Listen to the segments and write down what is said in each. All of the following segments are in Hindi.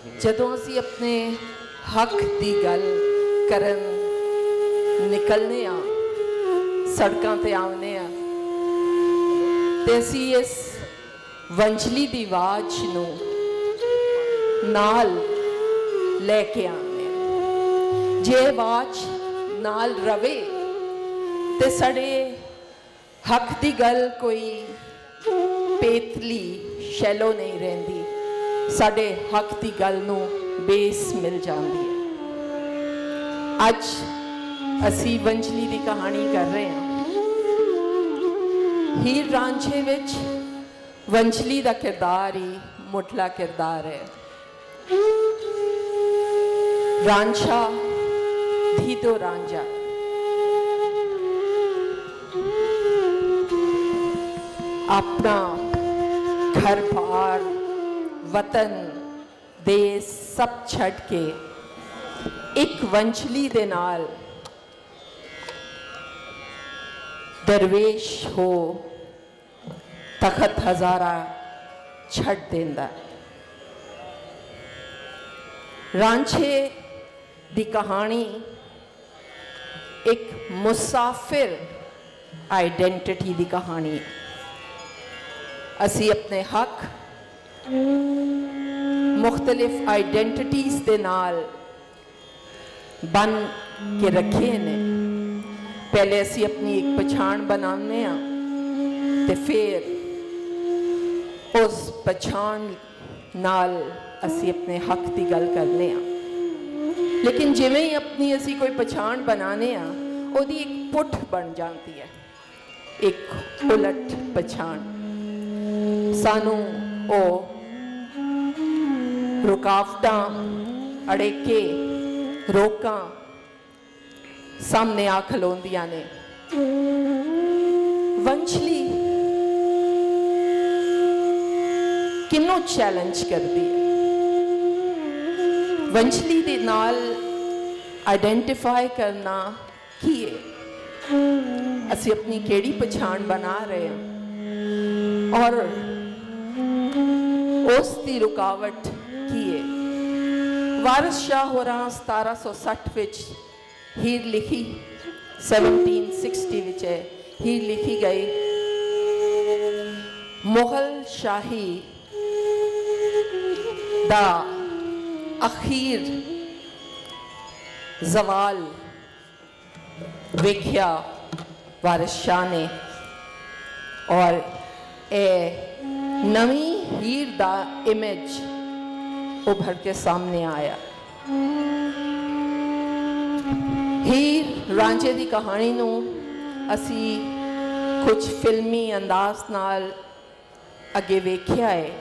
जदों असी अपने हक की गल करन निकलने सड़कों ते आने ते असी इस वंजली दी आवाज़ नूं नाल लेके आने जे आवाज़ नाल रवे ते साडे हक की गल कोई पेतली शैलो नहीं रहिंदी, साडे हक की गल नूं बेस मिल जाती है। अज असी वंजली की कहानी कर रहे हैं। हीर रांझे विच वंजली का किरदार ही मुढ़ला किरदार है। रांझा धीतो रांझा अपना घर बार वतन देश सब छड़ के एक वंजली दे नाल दरवेश हो तखत हजारा छड़ देंदा। रांझे दी कहानी एक मुसाफिर आइडेंटिटी दी कहानी है। असी अपने हक मुख्तलिफ आइडेंटिटीज़ दे नाल बन के रखे ने। पहले असी अपनी एक पछाण बनाने ते फिर उस पछाण नाल असी अपने हक की गल करने। लेकिन जिवें ही अपनी असी कोई पछाण बनाने ओदी एक पुठ बन जाती है, एक उलट पछाण। सानू ओ रुकावटां अड़ेके रोकां सामने आ खलोंदियां ने। वंजली किन्नों चैलेंज करती है। वंजली दे नाल आइडेंटिफाई करना की है, असी अपनी केड़ी पछाण बना रहे हैं और उस दी रुकावट की है। वारिस शाह होरां 1760 विच हीर लिखी, 1760 विच है हीर लिखी गई। मुगल शाही दा अखीर जवाल वेख्या वारिस शाह ने और ए नवी हीर दा इमेज उभर के सामने आया। हीर रांझे की कहानी नूं असी कुछ फिल्मी अंदाज नाल अगे वेख्या है।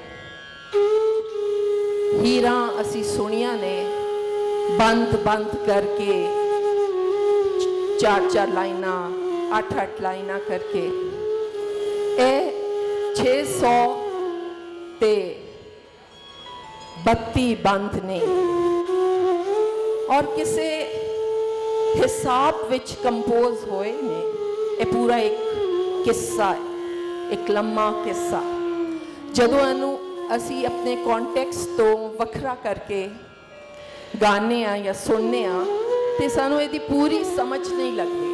हीरा असी सुनिया ने बंद बंद करके 4-4 लाइना 8-8 लाइना करके। ए 600 ते 32 बंद ने और किसे हिसाब विच कंपोज होए ने। ये पूरा एक किस्सा है, एक लम्मा किस्सा। जदों इनू असी अपने कॉन्टेक्स्ट तो वखरा करके गाने या सुनने तो सानू इहदी पूरी समझ नहीं लगती।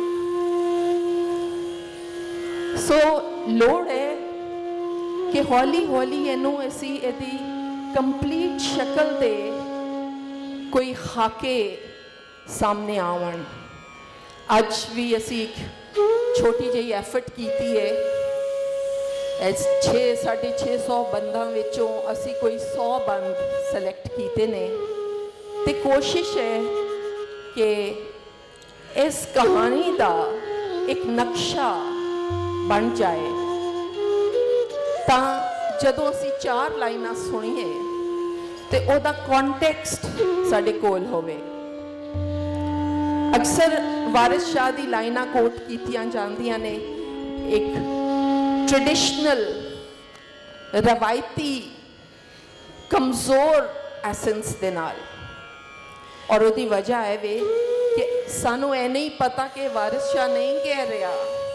सो लोड़ है कि हौली हौली इनू असी इहदी कंप्लीट शक्ल दे कोई खाके सामने आवन। अज भी असी एक छोटी जी एफर्ट की है। 600-650 बंदा विचों असी कोई 100 बंद सिलेक्ट किए ने ते कोशिश है कि इस कहानी का एक नक्शा बन जाए ता जदों असी 4 लाइना सुनिए तो ओदा कॉन्टेक्स्ट साडे कोल होवे। अक्सर वारिस शाह दी लाइना कोट कीतियां जांदियां ने एक ट्रेडिशनल रवायती कमज़ोर एसेंस दे नाल। और उसकी वजह है वे कि सानू ए नहीं पता कि वारिस शाह नहीं कह रहा।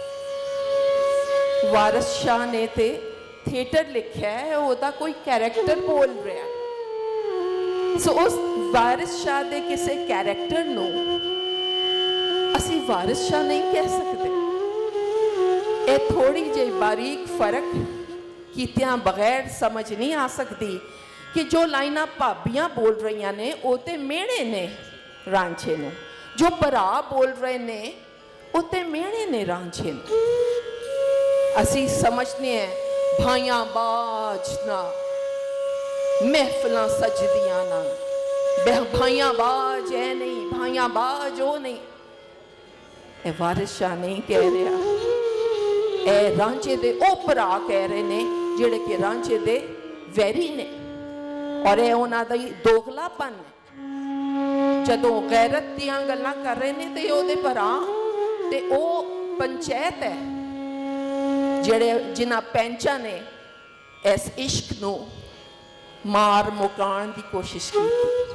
वारिस शाह ने ते थिएटर लिखा है, वह कोई कैरेक्टर बोल रहा है। सो उस वारिस शाह दे किसी कैरेक्टर नू असी वारिस शाह नहीं कह सकते। ये थोड़ी जी बारीक फर्क कीतियां बगैर समझ नहीं आ सकती कि जो लाइना भाबियां बोल रही ने वो तो मेहणे ने रांझे नू, जो भरा बोल रहे ने वो तो मेहणे ने रांझे नू। असी समझने हैं भाइयां बाज ना महफिलां सजदियां ना, भाइयां बाज है नहीं, भाइयां बाज वो नहीं। ए वारिस शाह नहीं कह रहा, ए रांझे दे ओ भरा कह रहे ने जिहड़े कि रांझे दे वैरी ने। और यह उन्हां दा दोगलापन है। जदों गैरत दियां गल्लां कर रहे ने ते ओहदे भरा ते ओ पंचायत है जिहड़े जिन्हां पैंचा ने इस इश्क नू मार मुकाण की कोशिश की,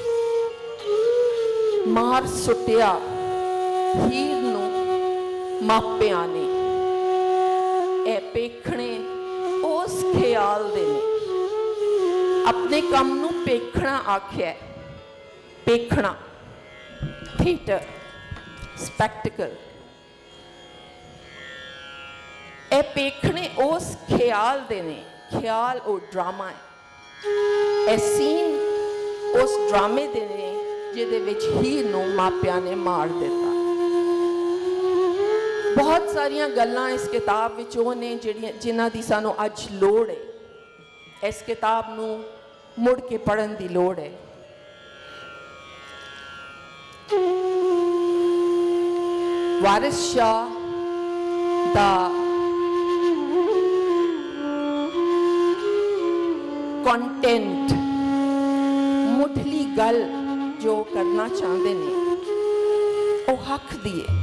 मार सुटिया हीर नू मापियां ने। ए पेखणे उस ख्याल दे ने, अपने काम नू पेखना आख्या। पेखना थिएटर स्पैक्टिकल, ए पेखने उस ख्याल दे ने। ख्याल वो ड्रामा है, ए सीन उस ड्रामे दे ने जिहदे विच हीर नू मापियां ने मार दिता। बहुत सारियां गल्लां इस किताब विच वो ने जिन्हां दी सानू अज लोड़ है। इस किताब नू मुड़ के पढ़न की लोड़ है। वारिस शाह दा कंटेंट मुठली गल जो करना चाहते ने वो हक दी है।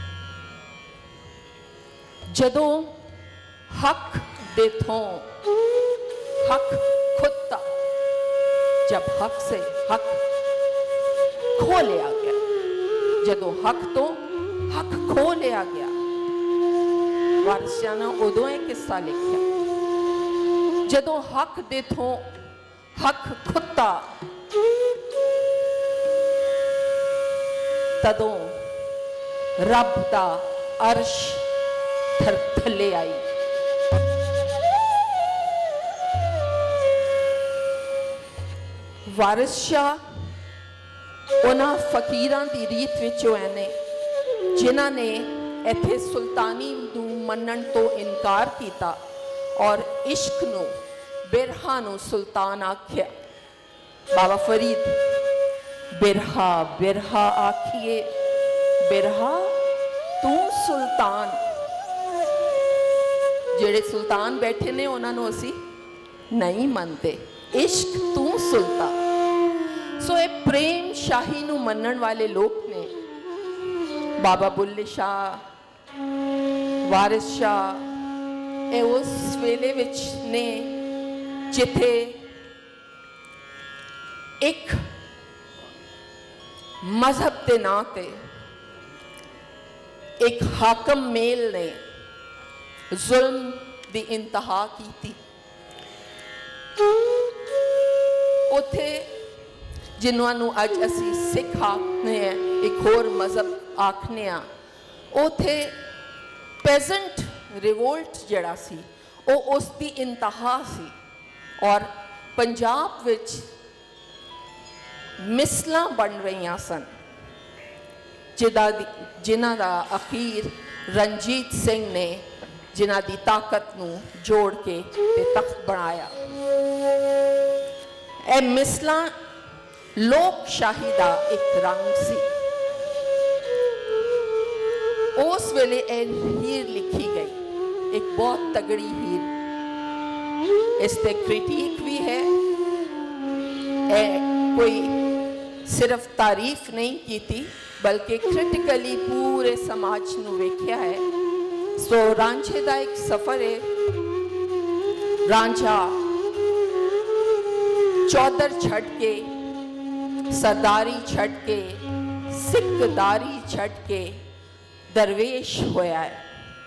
जदों हक दे थों हक खुदता, जब हक से हक खो लिया गया, जदों हक तो हक खो लिया गया। वारिस शाह ने उदों एक किस्सा लिखा, जदों हक दे थों हक खुदता, तदों रब दा अर्श थले आई। वारिस शाह उन्हां फकीरां दी रीत विच होए ने जिन्हां ने इत्थे सुल्तानी नू मनण तो इनकार किया और इश्क नू बिरहा नू सुल्तान आख्या। बाबा फरीद बिरहा बिरहा आखिए, बिरहा तू सुल्तान। जेड़े सुल्तान बैठे ने उन्होंने असी नहीं मनते, इश्क तू सुल्तान। सो ये प्रेम शाही नू मनण वाले लोग ने। बाबा बुल्ले शाह, वारिस शाह, ये उस वेले विच ने जिथे एक मजहब के नां ते एक हाकम मेल ने जुल्म दी इंतहा की थी। उथे जिन्होंने अज असी सिख आखने हैं, एक होर मजहब आखने, उथे पेजेंट रिवोल्ट जड़ा सी वो उसकी इंतहा सी। और पंजाब विच मिसलां बन रही सन जिन्हां दा अखीर रणजीत सिंह ने जिन्हां दी ताकत नू जोड़ के ते तख्त बनाया। ए मिसलां लोकशाही दा एक रंग सी। उस वेले ए हीर लिखी गई, एक बहुत तगड़ी हीर। इससे क्रिटिक भी है, कोई सिर्फ तारीफ नहीं की थी बल्कि क्रिटिकली पूरे समाज नू वेख्या है। सो रांझे का एक सफर है। रांझा चौधर छड़ के, सरदारी छड़ के, सिखदारी छड़ के दरवेश होया है।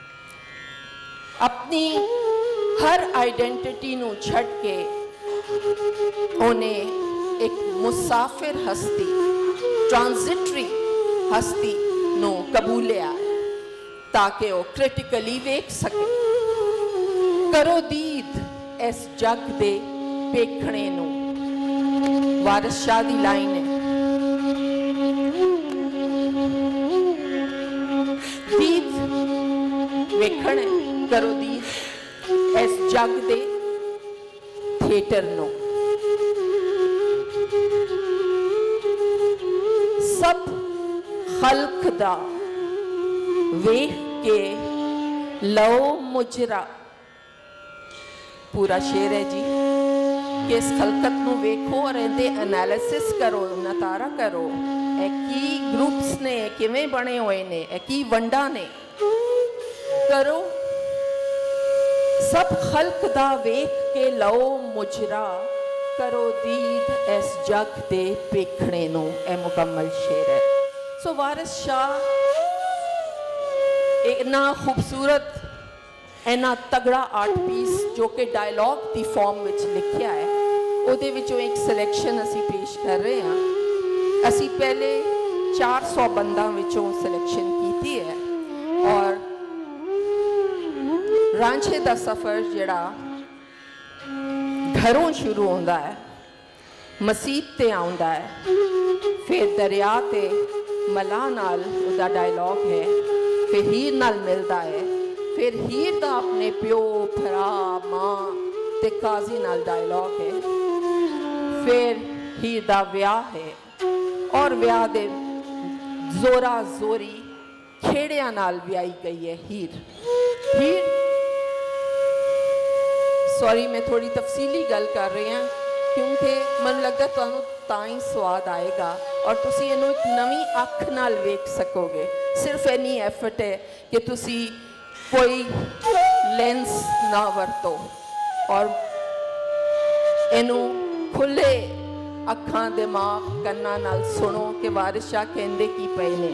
अपनी हर आइडेंटिटी नू छड़ के उन्हें एक मुसाफिर हस्ती, ट्रांजिटरी हस्ती नू कबूलिया ताकि वो क्रिटिकली वेख सके। करो दीद इस जग दे पेखणे नू। वारिस शाह दी लाइन है, दीद वेखण करो दीद इस जग दे थिएटर नू। सब खल्क दा वेख के लो मुजरा। पूरा शेर है जी कि इस खलकत नू वेखो और इहदे एनालिसिस करो, नतारा करो। ए की ग्रुप्स ने किवें बने हुए ने, ए की वंडा ने। करो सब खल्क दा वेख के लो मुजरा। करो दीद इस जग दे पेखणे नू। ए मुकम्मल शेर है। सो वारिस शाह इतना खूबसूरत, इतना तगड़ा आर्ट पीस जो कि डायलॉग की फॉर्म में लिखिया है, उहदे विचों एक सिलेक्शन असी पेश कर रहे हैं। असी पहले 400 बंदा विचों सिलेक्शन की है और रांझे दा सफ़र जिहड़ा घरों शुरू होंदा है, मसीत ते आउंदा है, फिर दरिया ते मलाह नाल उहदा डायलॉग है, फिर हीर नाल मिलता है, फिर हीर दा अपने प्यो भरा मां ते काजी नाल डायलॉग है, फिर हीर दा ब्याह है और ब्याह दे जोरा जोरी खेड़िया नाल ब्याही गई है हीर। हीर सॉरी मैं थोड़ी तफसीली गल कर रही हैं क्योंकि मन लगता तुहानू ताई स्वाद आएगा और तुसी इहनू एक नवी अख नाल वेख सकोगे। सिर्फ इन्नी एफर्ट है कि तुसी कोई लेंस ना वरतो और इनू खुले अखां दिमाग कन्ना नाल सुनो कि वारिस शाह कहंदे की पे ने।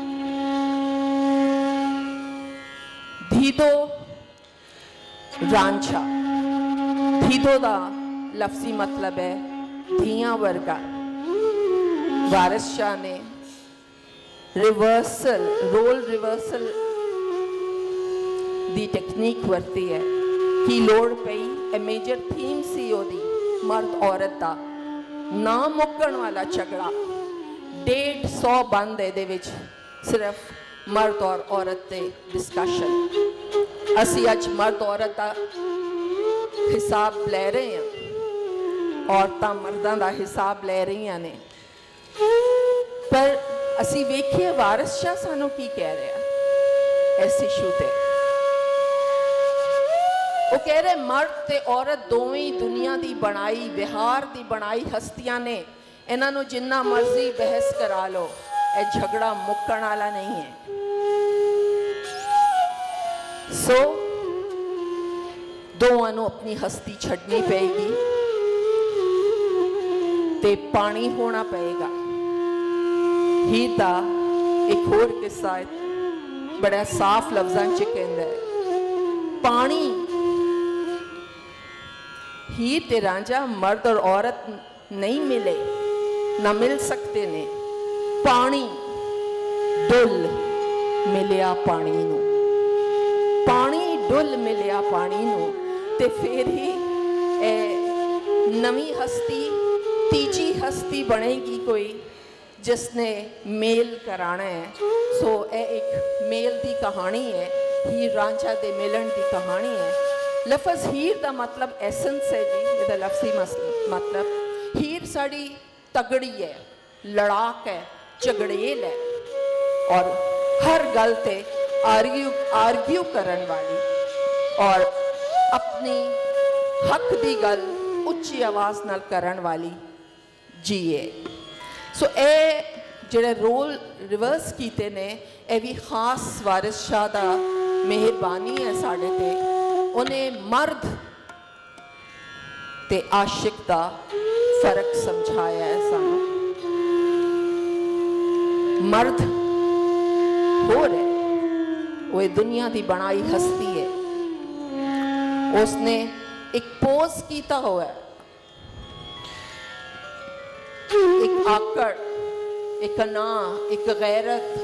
धीदो रांझा, धीदो दा लफ्जी मतलब है धियां वर्गा। वारिस शाह ने रिवर्सल, रोल रिवर्सल दी टेक्निक वरती है कि लोड़ पई। ए मेजर थीम सी ओदी मर्द औरत दा ना मुक्कण वाला झगड़ा। 150 बंद एदे विच सिर्फ मर्द और औरत दे डिस्कशन। असी अज मर्द औरत का हिसाब ले रहे हैं, औरतां मर्दां दा हिसाब ले रही ने, पर असी वेखिए वारिस शाह सानू की कह रहा इस इशू ते। वो कह रहे मर्द ते औरत दोवें ही दुनिया की बनाई, बिहार की बनाई हस्तियां ने। इन्हों जिन्ना मर्जी बहस करा लो, यह झगड़ा मुक्कण वाला नहीं है। सो दोनों अपनी हस्ती छड़नी पेगी ते पानी होना पेगा। हीर दा एक होर किस्सा बड़ा साफ लफ्जां च कहंदा है पानी। हीर ते रांझा मर्द और औरत नहीं मिले, ना मिल सकते ने। पानी डुल मिलिया पानी नू, पानी डुल मिलिया पानी नू ते फिर ही नवी हस्ती, तीजी हस्ती बनेगी कोई जिसने मेल कराना है। सो ए एक मेल की कहानी है, हीर रांझा दे मिलन की कहानी है। लफज हीर का मतलब एसेंस है जी, ये लफ्जी मतलब। हीर साड़ी तगड़ी है, लड़ाक है, झगड़ेल है और हर गल ते आर्ग्यू करन वाली और अपनी हक की गल उच्ची आवाज नाल करन वाली जी है। सो ए जिहड़े रोल रिवर्स कीते ने, ए भी खास वारिस शाह दा मेहरबानी है साडे ते। उन्हें मर्द ते आशिक दा फर्क समझाया है सानू। मर्द हो रहे वो दुनिया की बनाई हस्ती है, उसने एक पोज किया हुआ है। आकड़, एक ना, एक गैरत।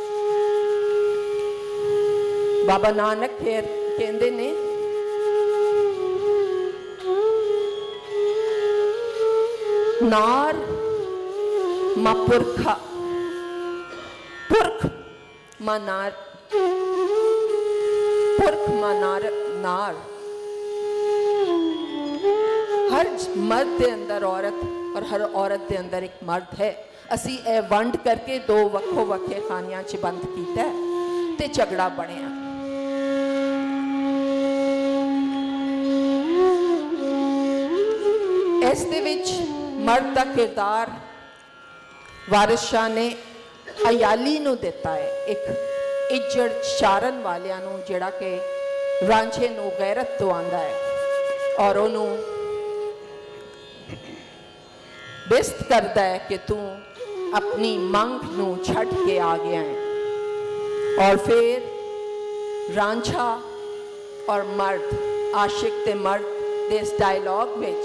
बाबा नानक कहते ने नार मा पुरखा, पुरख मा नार, पुरख मा नार। हर मर्द के अंदर औरत और हर औरत के अंदर एक मर्द है। असी ए वंड करके दो वक्खो वक्खे खानियां च बंद किया ते झगड़ा बनया। इस दे विच मर्द का किरदार वारिस शाह ने अयाली नूं दिता है, एक इज्जड़ चारन वालियां नूं जिहड़ा कि रांझे नूं गैरत तो आंदा है और उन्हों बेस्त करता है कि तू अपनी मंग नूं छड़ के आ गया है। और फिर रांझा और मर्द, आशिक ते मर्द दे इस डायलॉग विच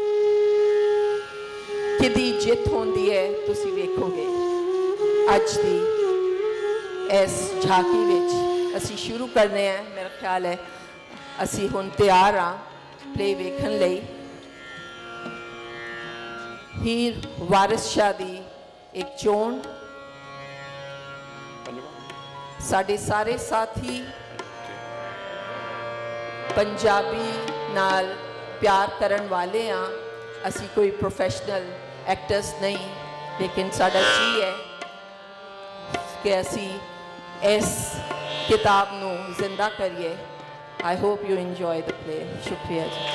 किदी जित होंदी है तुसी वेखोगे। अज दी इस झाकी विच असी शुरू करने हैं। मेरा ख्याल है असी हुण तैयार हाँ प्ले वेखण लई। हीर वारिस शाह दी एक चोण। साडे सारे साथी पंजाबी नाल प्यार करन वाले हाँ। असी कोई प्रोफेशनल एक्टर्स नहीं, लेकिन साडा जी है कि असी इस किताब नूं जिंदा करिए। I hope you enjoy the play. शुक्रिया जी।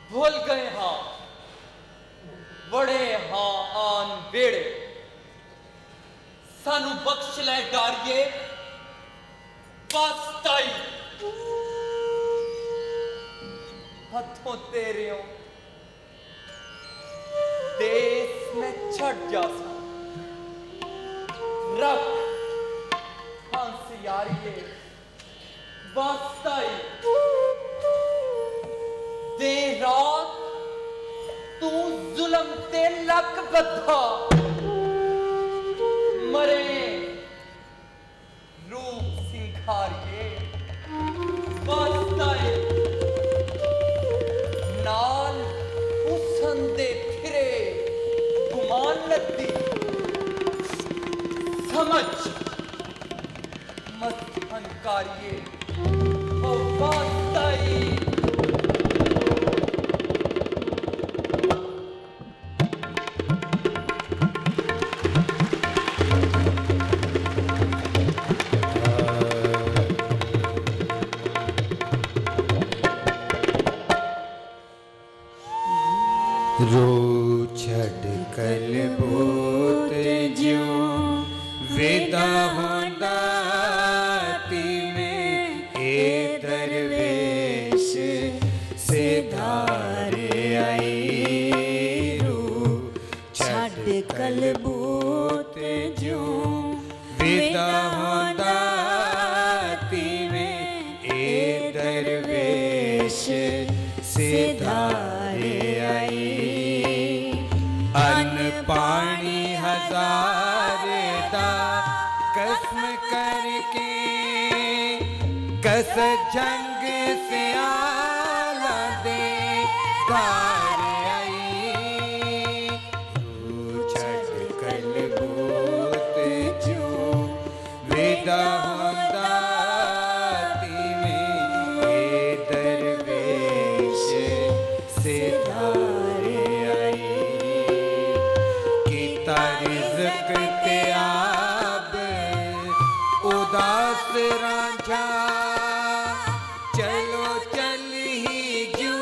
भूल गए हाँ बड़े हाँ आन बेड़े सानू बख्श ले डारिए पास्ताई हथों तेरे देश में छट जा सा रख फांसी यारिए वास्ताई दे रात तू जुल्म ते लक बद्धा मरे रूप सिंघारिए वास्ताई नाल उसंदे फिरे गुमान लद्दी समझ मस्थनकारिए ओ वास्ताई रो छड़ कल बोत ज्यों विदा होंदा में ए दरवेश से धारे आई रो छड़ कल बोत ज्यों विदा होंदा में ए दरवेश से धारे आई अन्न पानी हजारे दा कसम करके कस जंग से आला दे गार आई छड़ कल बोत जो विदा होंदा में ए दरवेश से धारे आई रिज़्क़ ते आब उदास रांझा चलो चल ही जू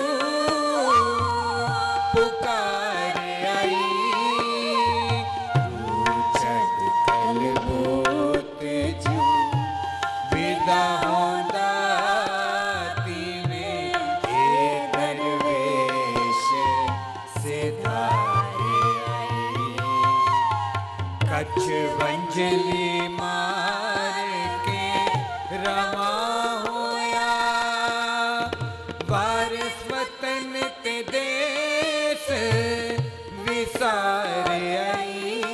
पुकार आई छड़ कल बोत जू विदा होंदा में ए दरवेश से धारे कछ वंजली मार के रवा होया वारिस वतन ते देश विसार आई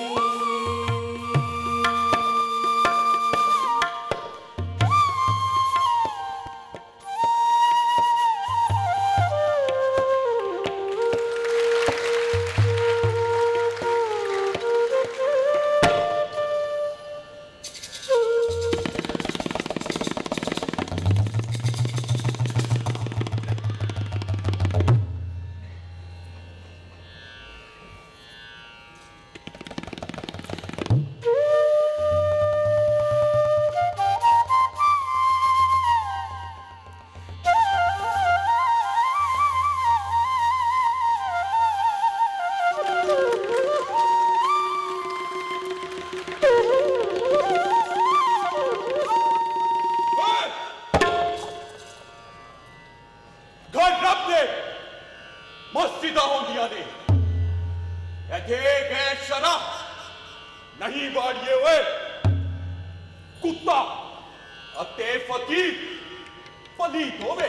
नहीं बाड़िए हुए कुत्ता अते फकीर पलीत होवे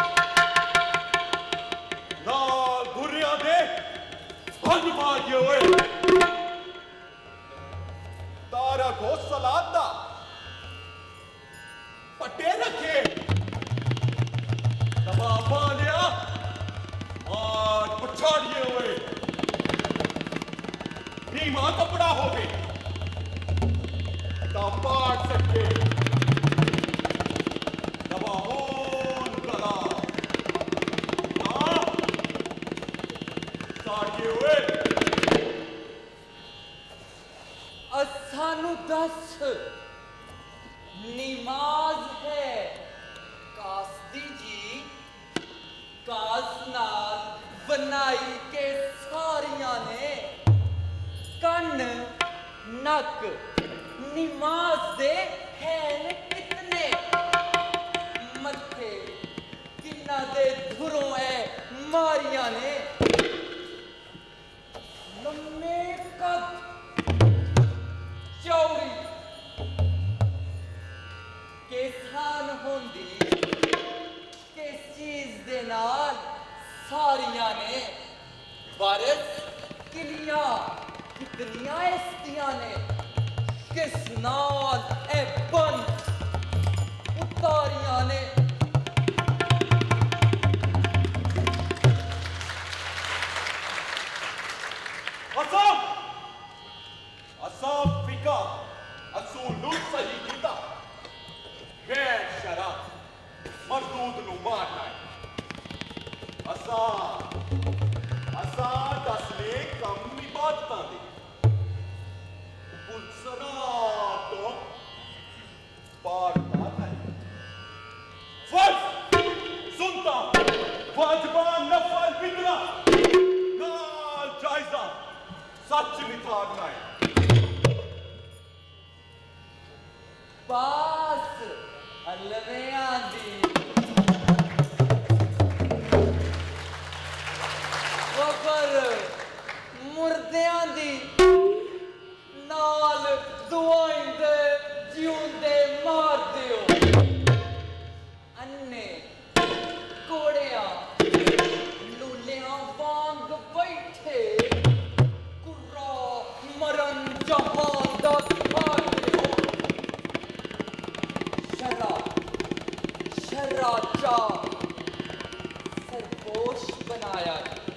ना गुरिया दे भंग मारिए हुए तारा को सलाद दा पटे रखे दबा पालिया और पछाड़िए हुए नीमा कपड़ा हो गए पाट सके दबाहोन कला साड़िए हुए असानु दस निमाज है कासदी जी कासनाद बनाई के सारियां ने कन नक निमाज दे हैन कितने मथे किन्ना दे धुरों है मारियां ने लम्मे कद चौड़ी केसान होंदी किस चीज दे नाल सारियां ने बारिश कितनियां इस्तियां ने किस नाल ए बन उतारियां ने असाब फिका असूल सही कीता गैर शरा मरदूद नु मारना है असा दसने कम इबादतां दे पुलसरा तो पार पाता है फर्ज सुनता वाजबान नफल बिगड़ा नाल जायजा सच निथारना है बास अलवे आंदी वकर मुर्दियां दी नाल दुआइंदे जिउंदे मार दियो अन्ने कोड़िया लूलियां वांग बैठे कुर्रा मरन जहां दा खार दियो शर्राचा सरपोश बनाया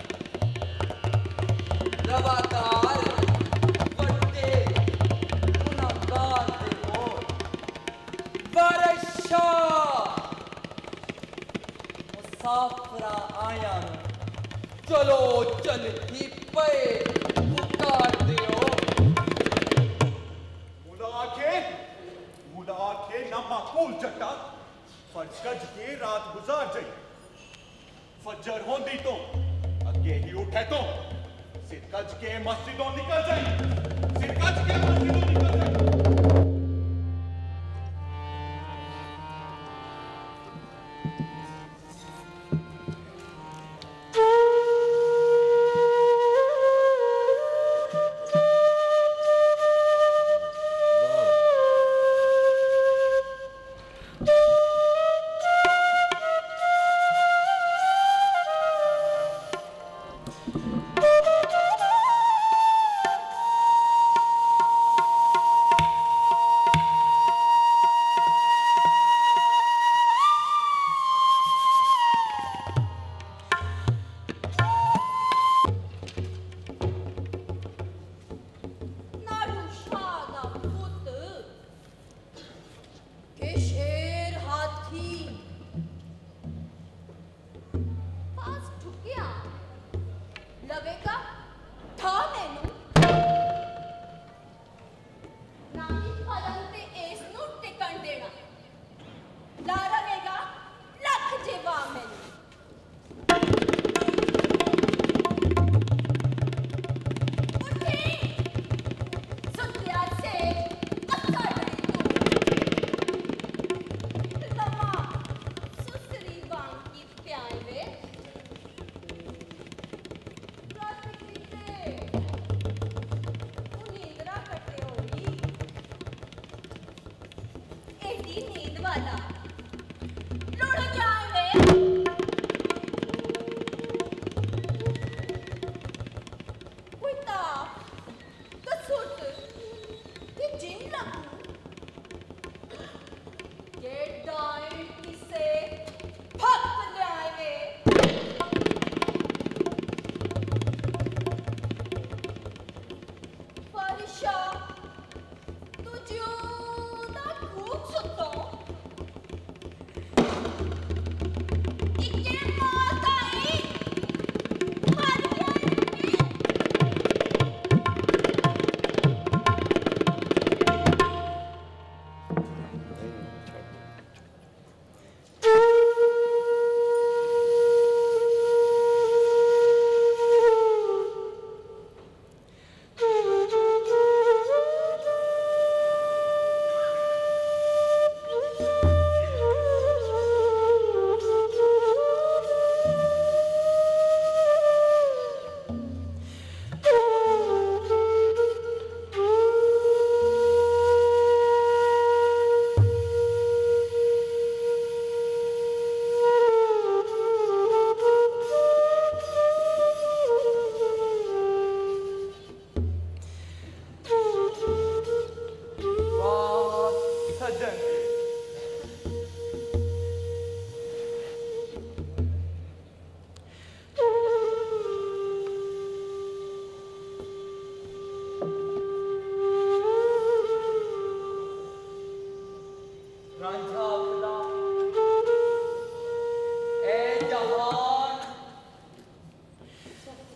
रवादार बड़े गुनाहगार दे हो बारिशा मुसाफरा आया चलो चल ही पे पुकार दियो मुला के ना माकूल जट्टा फर्ज गज के रात गुजार जाई फजर होंदी तो अगे ही उठे तो सिर गज के मस्जिदों निकल जाई सिर गज के मस्जिदों निकल जाई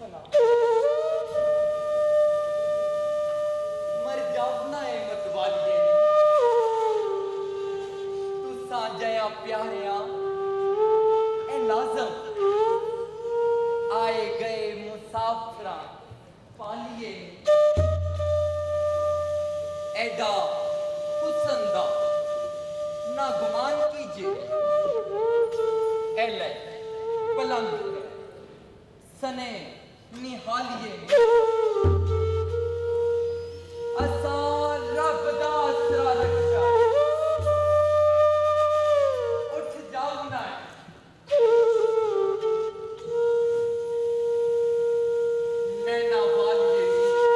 सुना मर जावना है मत वालिए तू साजया प्यारिया ए नाज़म आए गए मुसाफिरा पालिए एडा हुसंदा ना गुमान कीजिए एले पलंग सने निहालिए असा रब दा आसरा रखा उठ जागना है नैना वालिए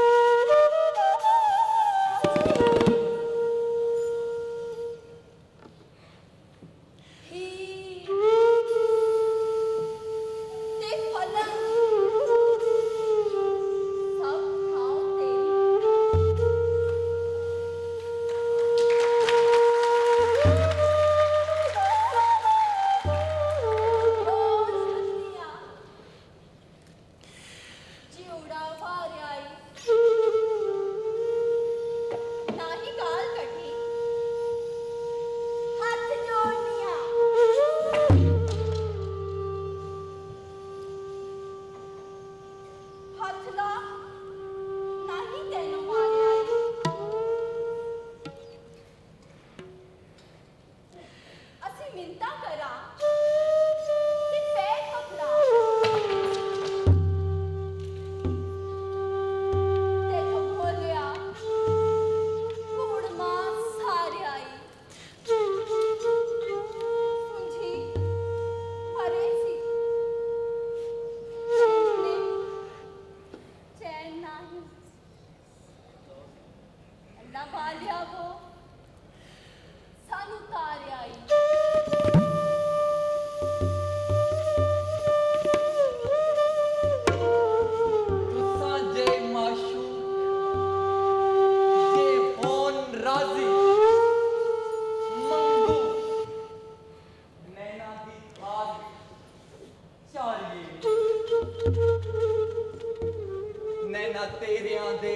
नैना तेरियां दे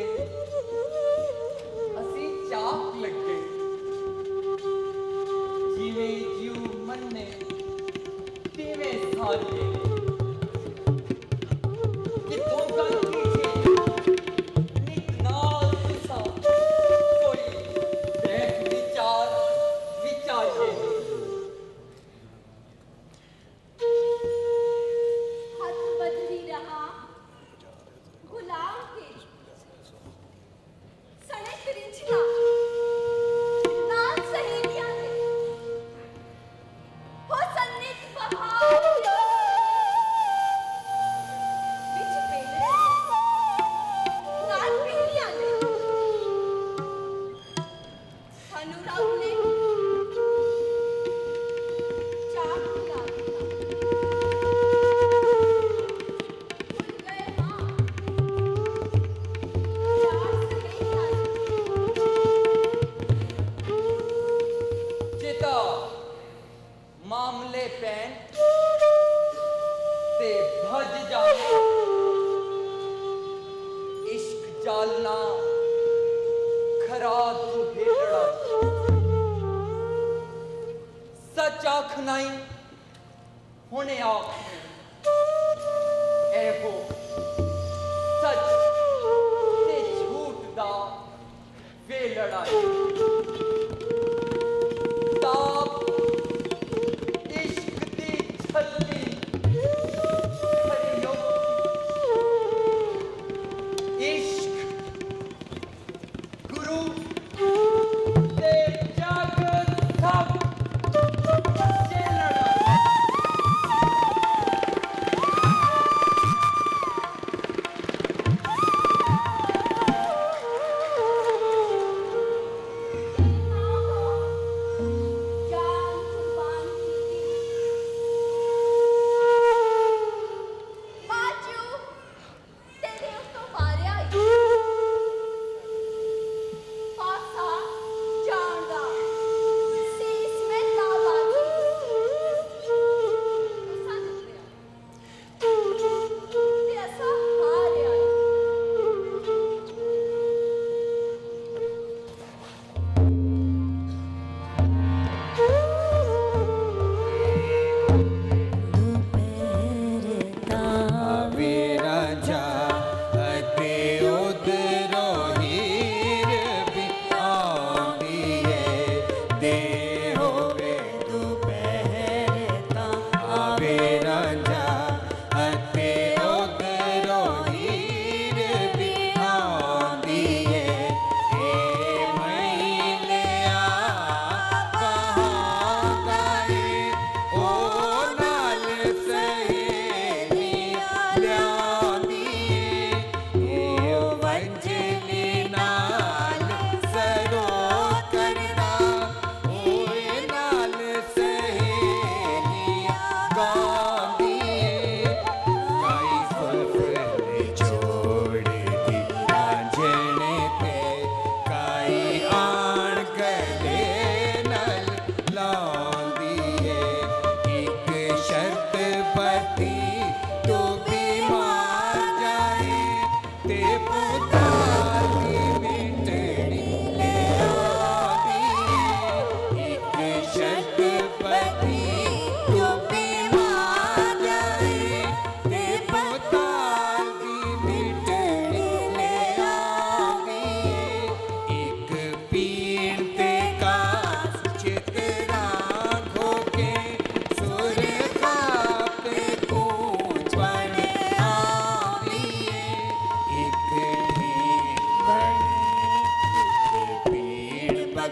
असी चाक लगे जिवें जीव मन्ने तिवें सारिए कितों गल कीजिए नित नाल तुसा कोई देख विचार विचारिए मामले पैन ते भज जाना इश्क जालना खरा तू हेड़ा सच आखनाई हुने आख एहो सच ते झूठ दा वे लड़ाई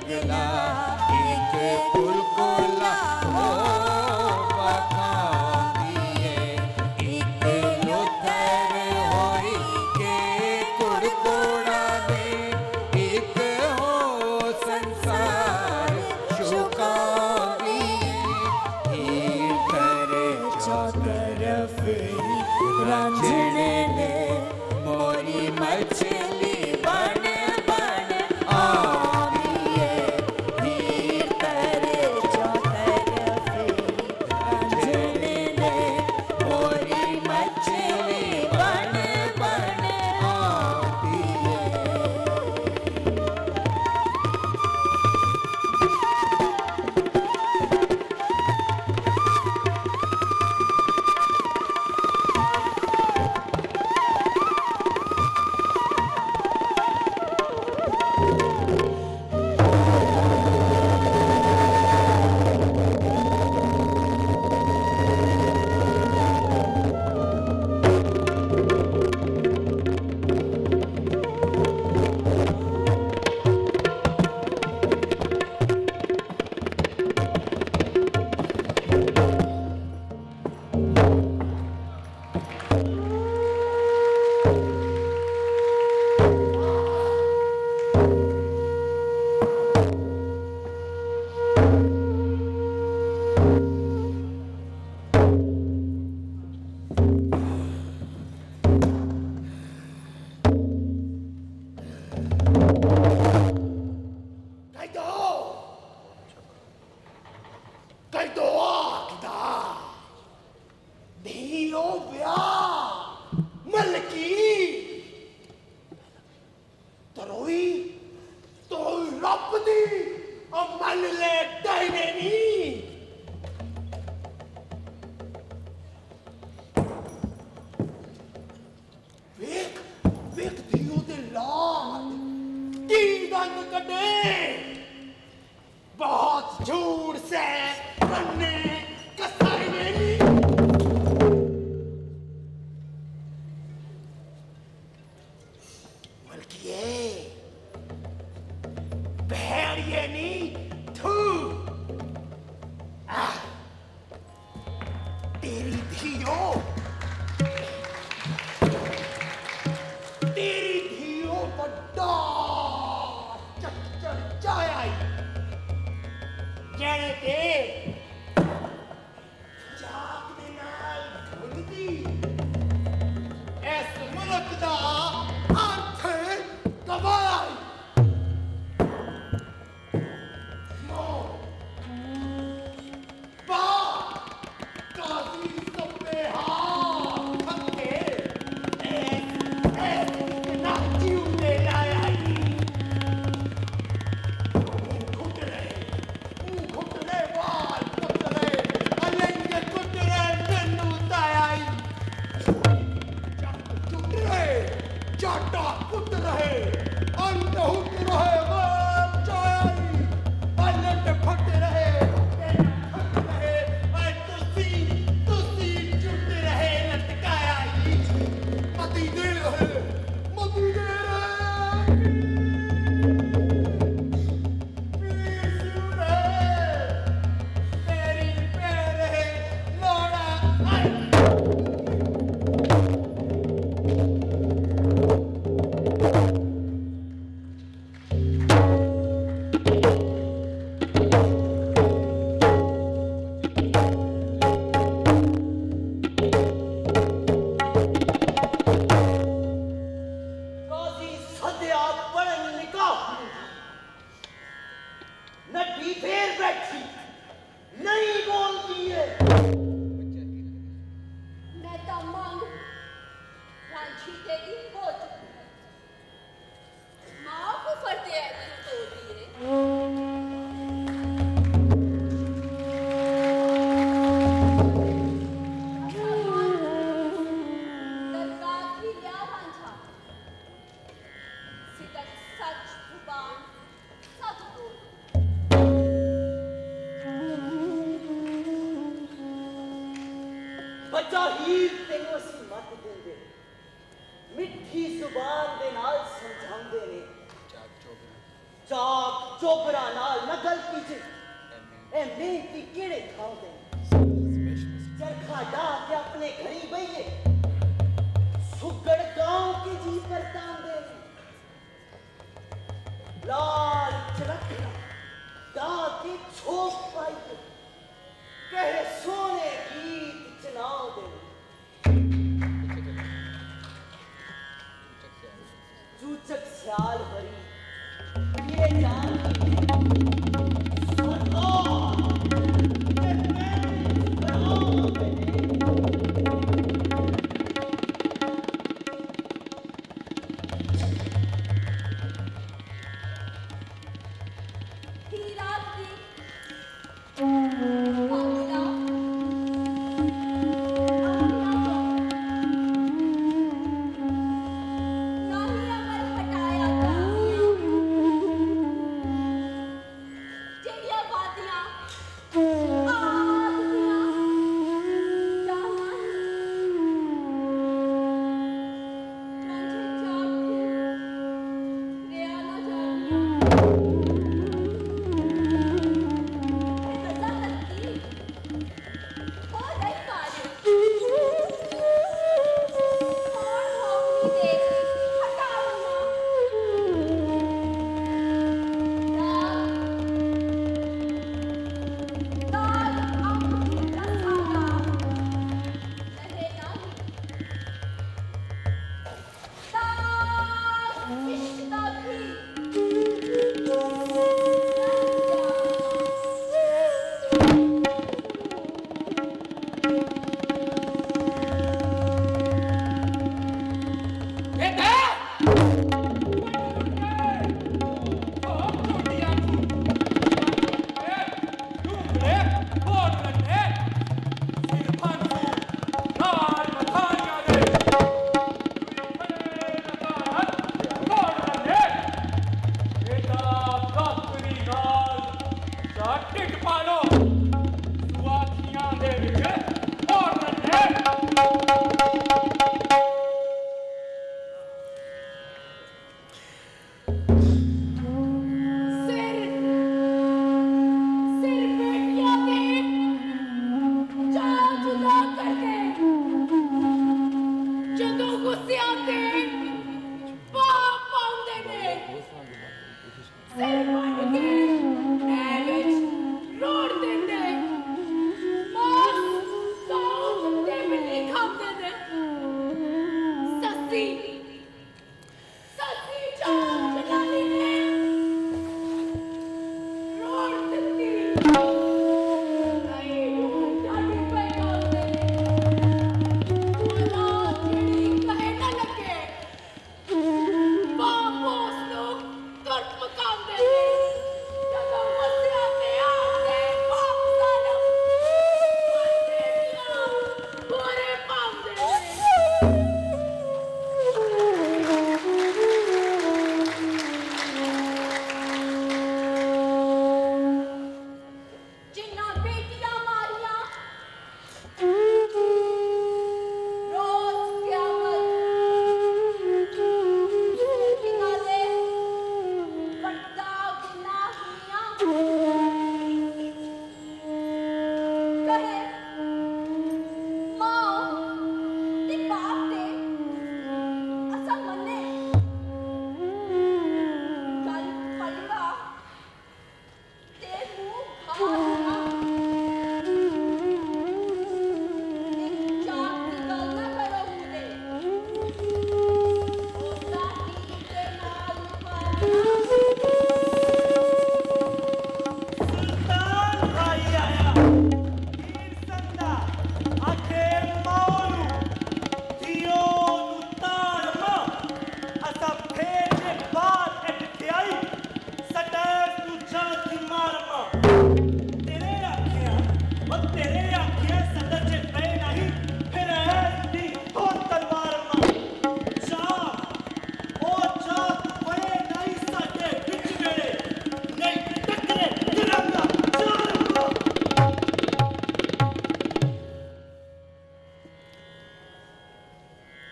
पगला एक पुलकुला हो बखांदी एक लुथर होई के कुड़कुड़ा दे एक हो संसार शुकांदी करे चौतरफ रांझने ने मोरी मछली बन बन आवी है हीर करे चौतरफ रांझने ने मोरी मछली बन बन आवी है। बहुत झूठ से बनने कसाई नहीं बल्कि ये भेड़िए नहीं थू तेरी धियो बड़ा चच्चर चाय आई जने के जाग दे नाल धुंदी इस मुल्क दा अंत गवाया नो बा काजी सबे हां थके ना जीव ले लाया चाटा पुट रहे अंत हुट रहे वाल चाई पलट फट रहे फट रहे और तुसी चुट रहे लटकाया मती दे रहे तेरी पैर लोड़ा नड्डी फेर बैठी नहीं बोलती है मैं तो मांग रांझी तेरी हो चुकी माँ को फरते है तू तोड़ती है दरगाह की लिया रांझा सिदक सच जुबान सब बोल बच्चा हीर तेनों असी मत देंगे मिठी जुबान दे नाल समझाउंदे ने चाक चोपड़ा नाल न गल कीजिए ए मेहनती केड़े खाओ दे चरखा डा के अपने घरी बइए सुगड़ गांव की जी करता दे लाल चरखा गा के छोप पाई कहे सोने गीत चनाओ दे चूचक स्याल भरी ये जान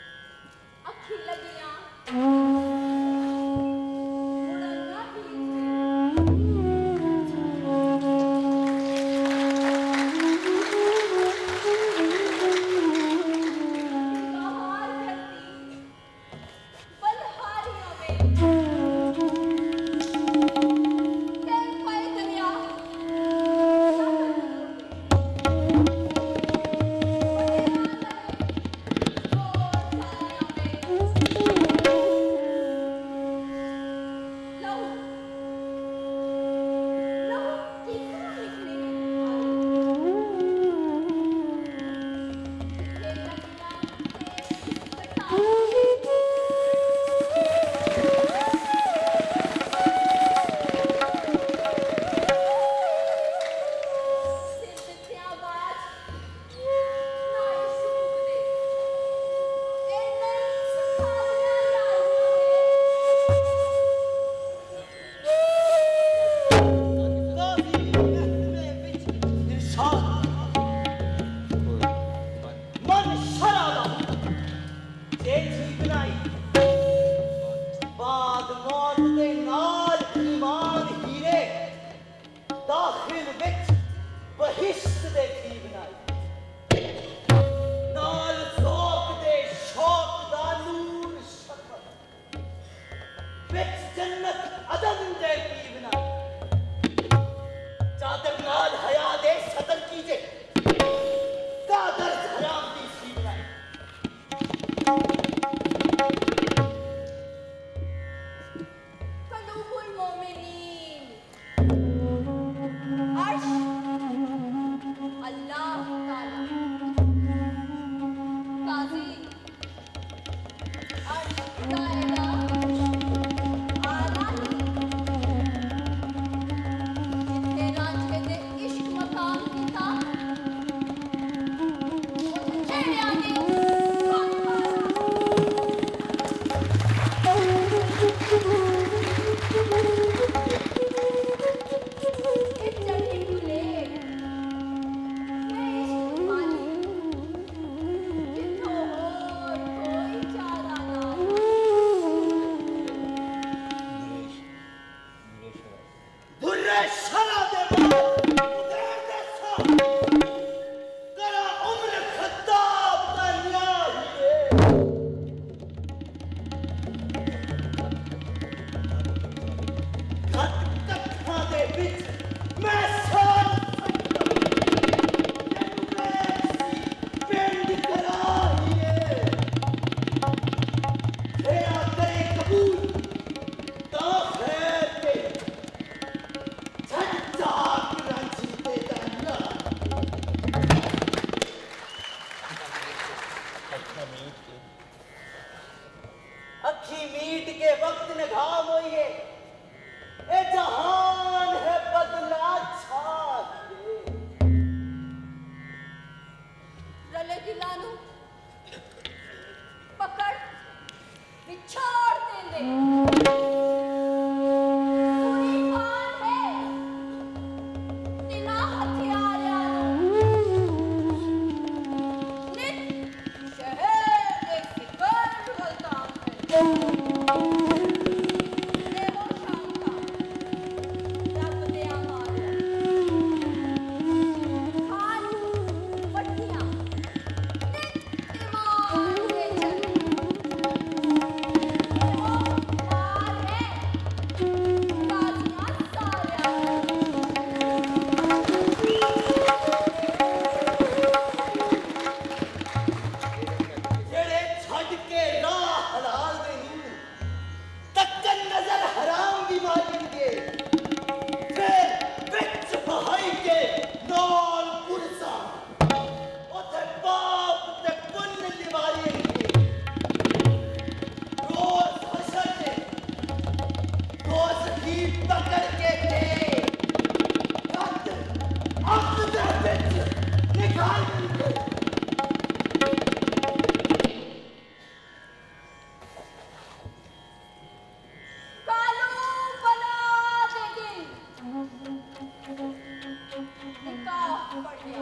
मुड़ना भी थी बनाई बाद मौत दे नाल ईमान हीरे दाखिल विच बहिश्त दे थी बनाई नाल शौक दे शौक दा नूर शफक विच जन्नत अदन दे थी बनाई चादर नाल हया दे सतर कीजे चादर हराम दी सी बनाई कलूबुल मोमिनीन अर्श अल्लाह ताला काजी अर्श दायरा आलानी जिथे रांझे दे इश्क मकाम कीता उत्थे छेड़िया ने कम It's turning too late. मैं इश्क मानी जिन्हों होर कोई चारा नाल दुर्रे शरा दे उधर दे सा करा उम्र खत्ताब का न्याही खत कथा दे बिच मैं साल पिंड कराहिए तेरा करे कबूल ता खैर के छज्जा कराची ते दाना अखी मीट के वक्त निगाह होइए ए जहान है बदला छाके रले दिलानू पकड़ बिछाड़ देंदे पूरी खान है तिना हथियारियां नित शहर दे फिकर गलताम है देवो शाम का रब दे अमाल खान पट्टियां नित ईमान दे चल वो मार है काजियां सारियां जेड़े छड़ के राह हलाल दे नी तक्कन नजर हराम दी मारेंगे फिर बिच बहाई के नाल पुरसा ओथे बाप ते पुन्न दिवारेंगे रोज हशर के रोज ही पकड़ के दे कद अक्ल दे बिच निकाल देंगे कालू बना दे दिन निकाह पड़ गया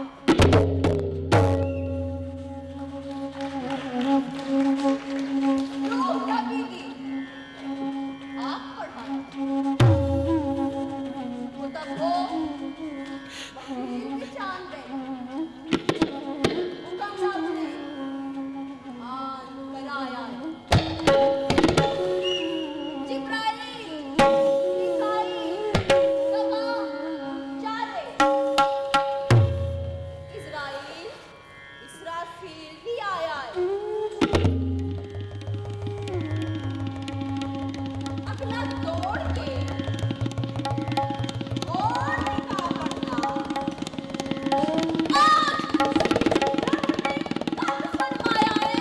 रूह लगेगी आँख पढ़ाना वो तब हो वकील भी जान गए हुक्म रब ने आन बनाया जिब्राइल मिकाईल सलाम जाले इज़राइल इसराफील भी आया है अपना तोड़ के और निकाह पढ़ना आज कब फरमाया है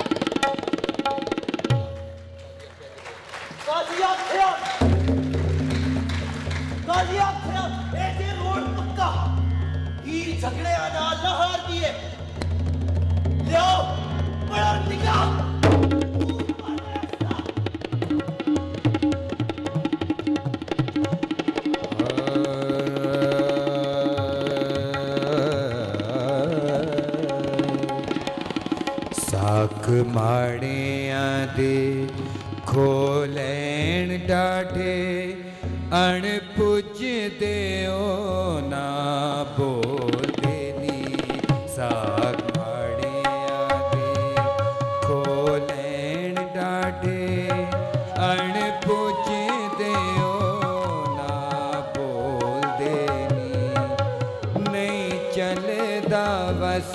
काजी आखिया ऐसे रोड पक्का हीर झगड़े आना लहर दिए लियो बड़ा निकाह साक माड़ियां दे खोलैण डाढे अण पुज देओ ना बोलदे नी साग माड़ियां दे खोलैण डाढे अण पुज देओ ना बोलदे नी नहीं चलदा वस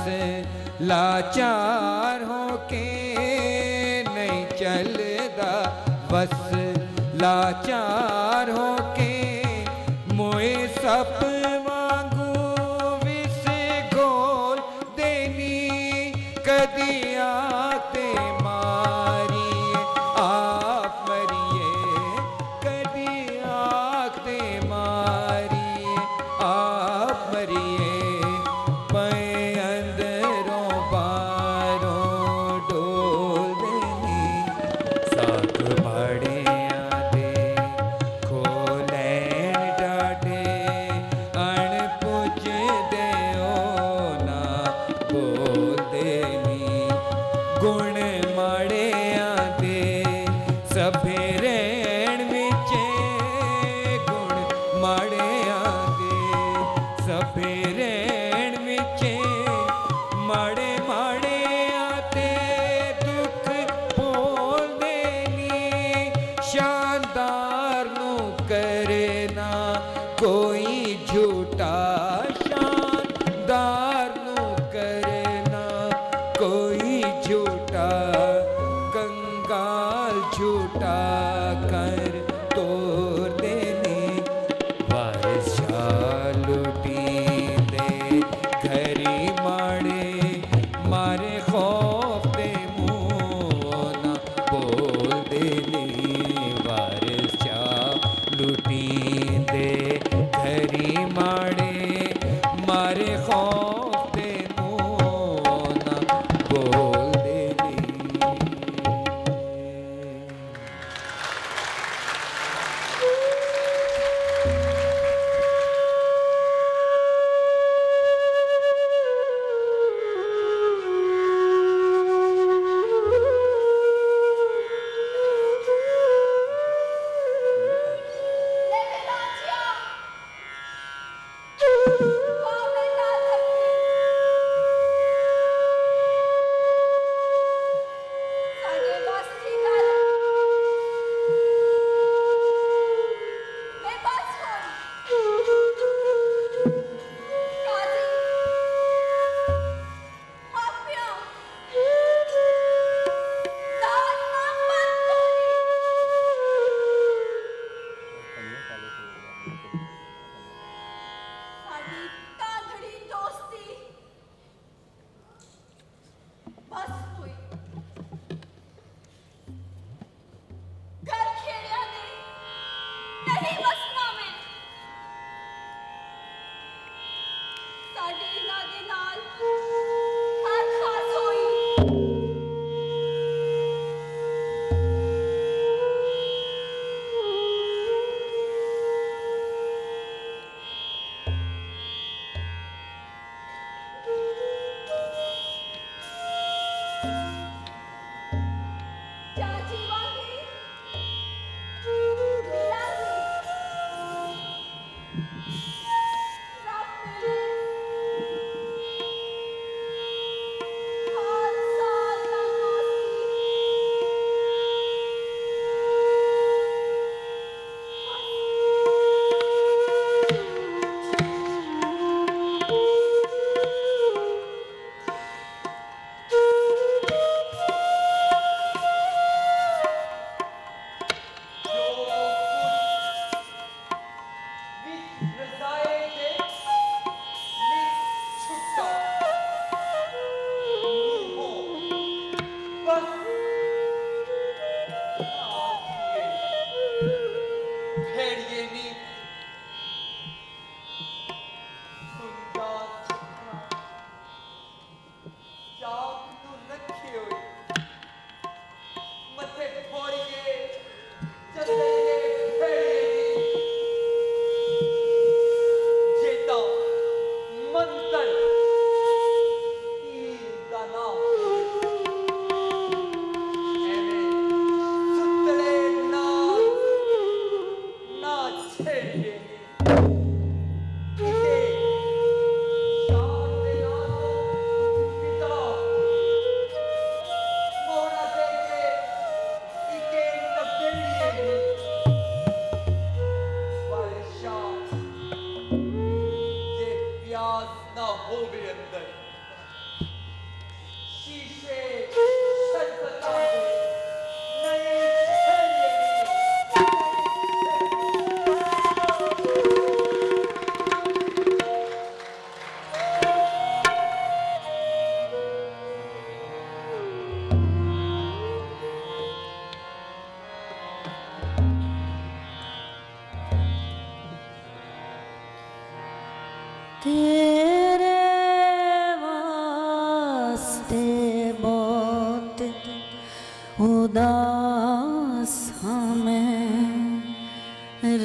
लाचार होके नहीं चलदा बस लाचार होके मोए सप वांगू विस घोल देनी कदी आते मारिए आप मरिए कदी आते मारिए आप मरिए पे अंदरों बारों डोल देनी साग माड़ियां दे खोलैण डाढे अण पुज देओ ना बोल देनी गुण माड़ियां दे सभे रैण विचे गुण माड़ियां दे सभे रैण विचे माड़े माड़े आते दुख बोल देनी शानदार नू करे ना कोई झूठा शानदार नू करे ना कोई झूठा कंगाल झूठा कर तोड़ देनी वारिस शाह लुटी दे घरी माड़े मारे खौफ दे मुँह ना बोल देनी वारिस शाह लुटी दे घरी माड़े मारे खौफ दे मुँह ना बोल देनी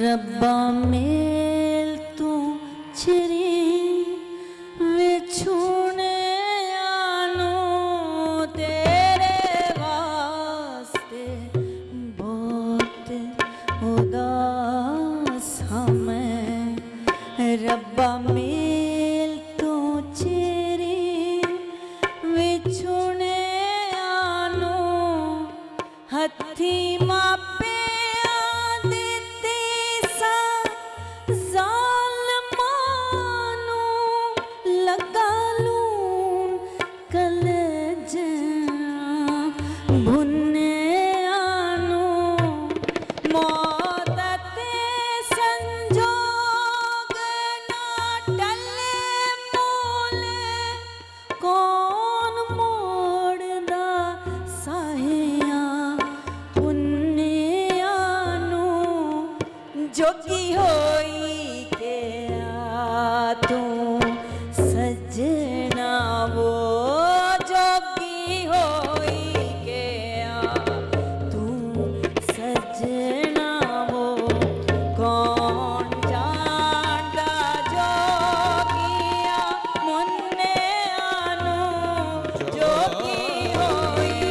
रब्बा मेल तू चिरी विछुने आनो तेरे वास्ते बहुत उदास हमें रब्बा मेल तू चिरी विछुने आनो हथी मापे जोगी होई के आ तू सजना वो जोगी होई के आ तू सजना वो कौन जानदा जोगिया मुन्ने आनो जोगी होई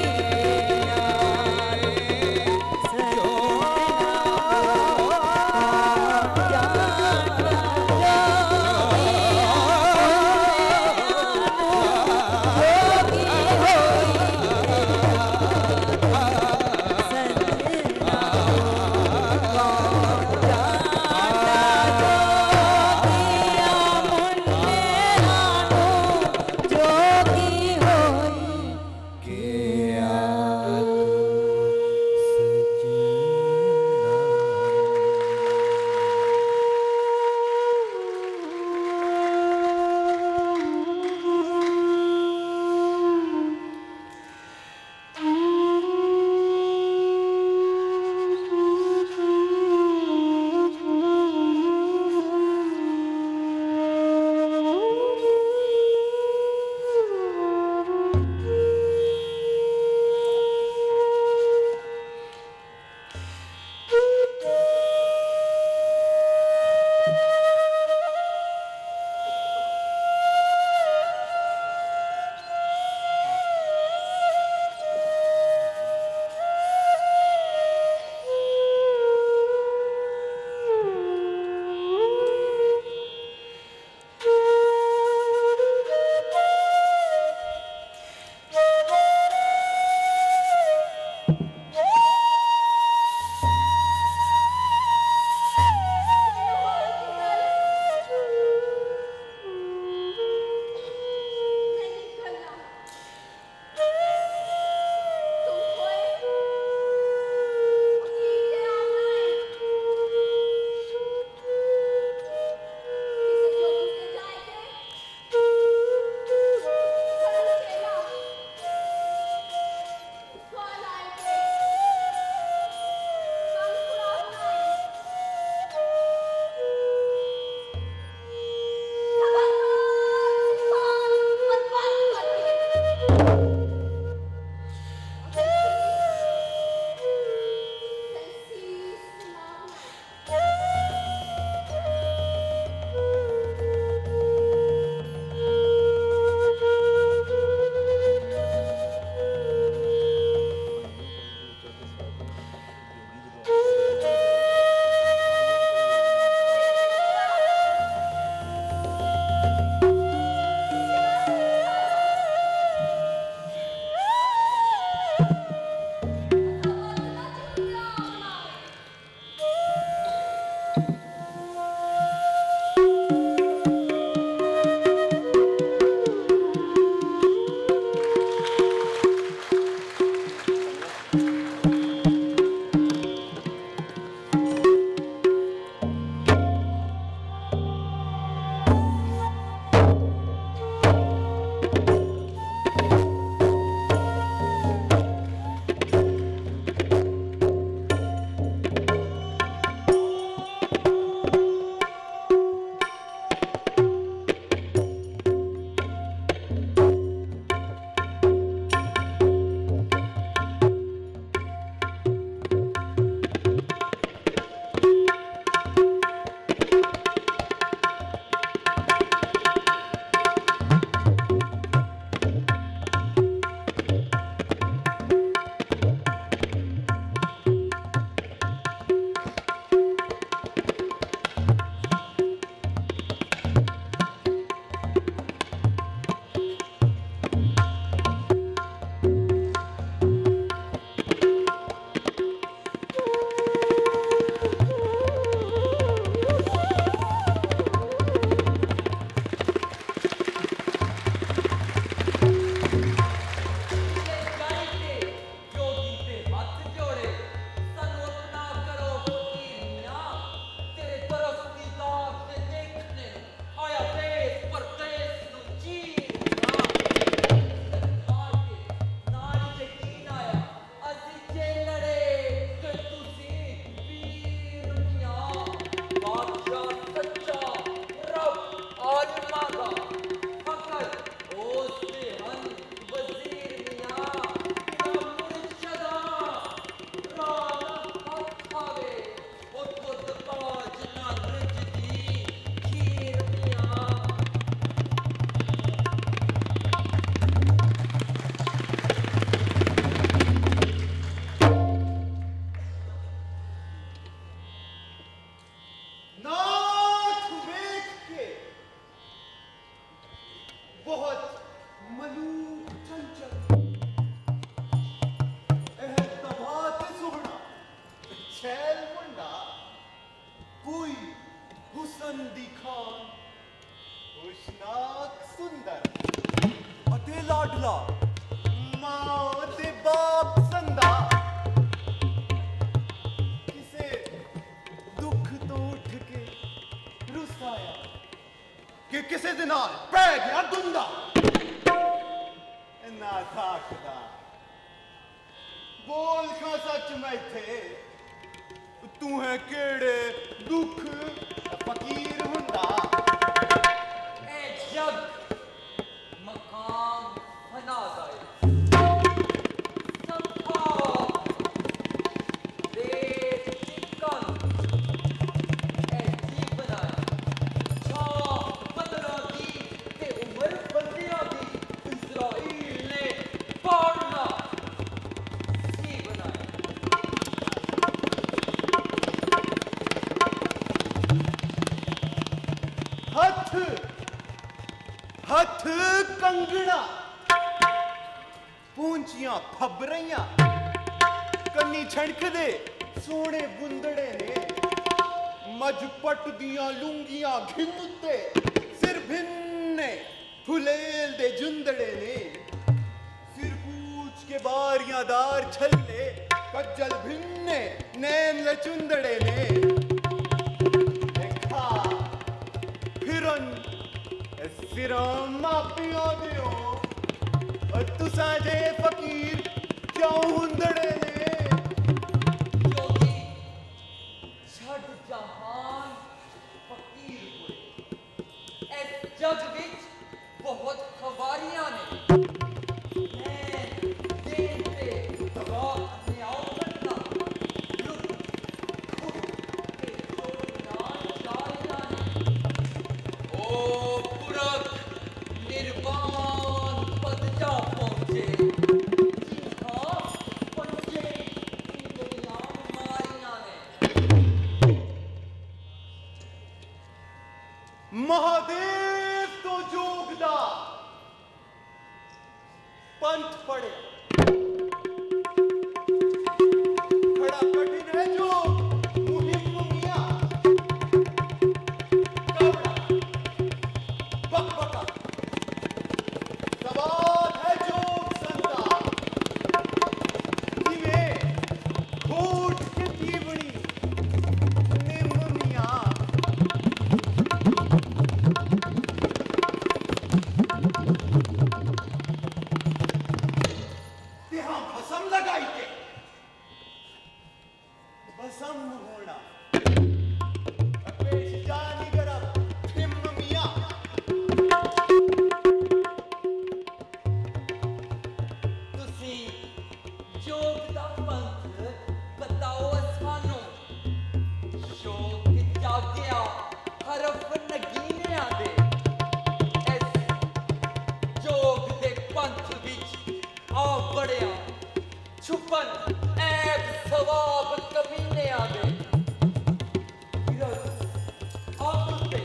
छैल मुंडा कोई हुसन दिखान हुशनाक सुंदर अते लाडला मां ते बाप संदा किसे दुख तो उठ के रुसाया कि किसे दे नाल पै गया दुंदा ना थाकदा बोल खा सच मैं थे तू है केड़े दुख फकीर हुंदा ए जग मकाम फना जाए संखा देश चिकन ए जीवना छा बदरा दी ते उमर बंदियां दी इस्राइल ने पाड़ना हथ कंगना पूंचियां फबरियां कन्नी छणक दे सोने बुंदड़े ने मजपट दियां लुंगियां घिंदते सिर भिन्ने फुलेल दे जुंदड़े ने सिर पूछ के बारियां दार छल्ले कज्जल भिन्ने नैन लचुंदड़े ने देखा फिरन सिरों मापियों दियो तुसा जे फकीर क्यों हुंदड़े ने योगी छड़ जहान फकीर हुए इस जग विच बहुत खवारियां ने मैं देते दबा अपने आओ करना लुक खुद के जोड़ना शायरा ने ओ पुरख निर्वाण पद जा पहुंचे जिनका पंचे इंद्रियां मारियां ने महादेव तो जोगदा पंथ पड़े खड़ा कठिन है जो मुहिम मियां कवड़ा बकबका सवाल है जोग संता जिवे घोट के पीवनी निम मियां तेहा भसम लगाई के भसम होना अपेश जानी गरब हिम मियां तुसी जोग दा पंथ बताओ सानू शोक जागया हरफ नगीनियां दे इस जोग दे पंथ विच आ बड़िया छुपन ऐब सवाब कमीनियां दे आते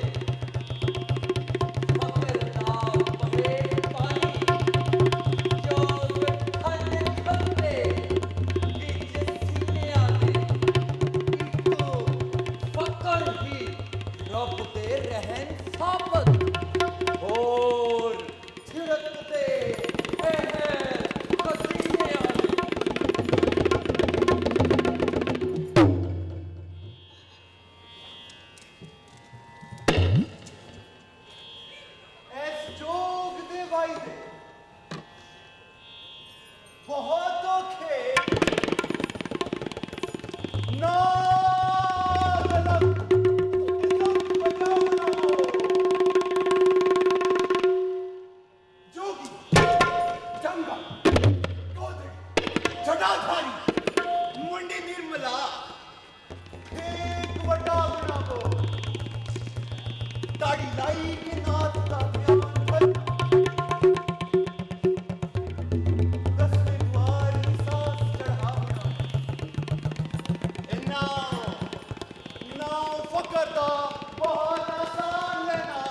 मगर ना पवे पानी जोग खंड खंडे बीच सीनियां दे इको फकर ही रब दे रहन साबत और छिड़कते रहन कसीनियां दे ऐस जोग दे वायदे बहुत औखे ना गलत इल्म बजाओ ना हो जोगी जंगा गोदड़ी जटाधारी मुंडी निर्मला एक वटा बनावो दाढ़ी लाई के नाथ का ध्यान करना दसवें द्वार की सांस चढ़ावना नाव फकर दा बहुत आसान लेना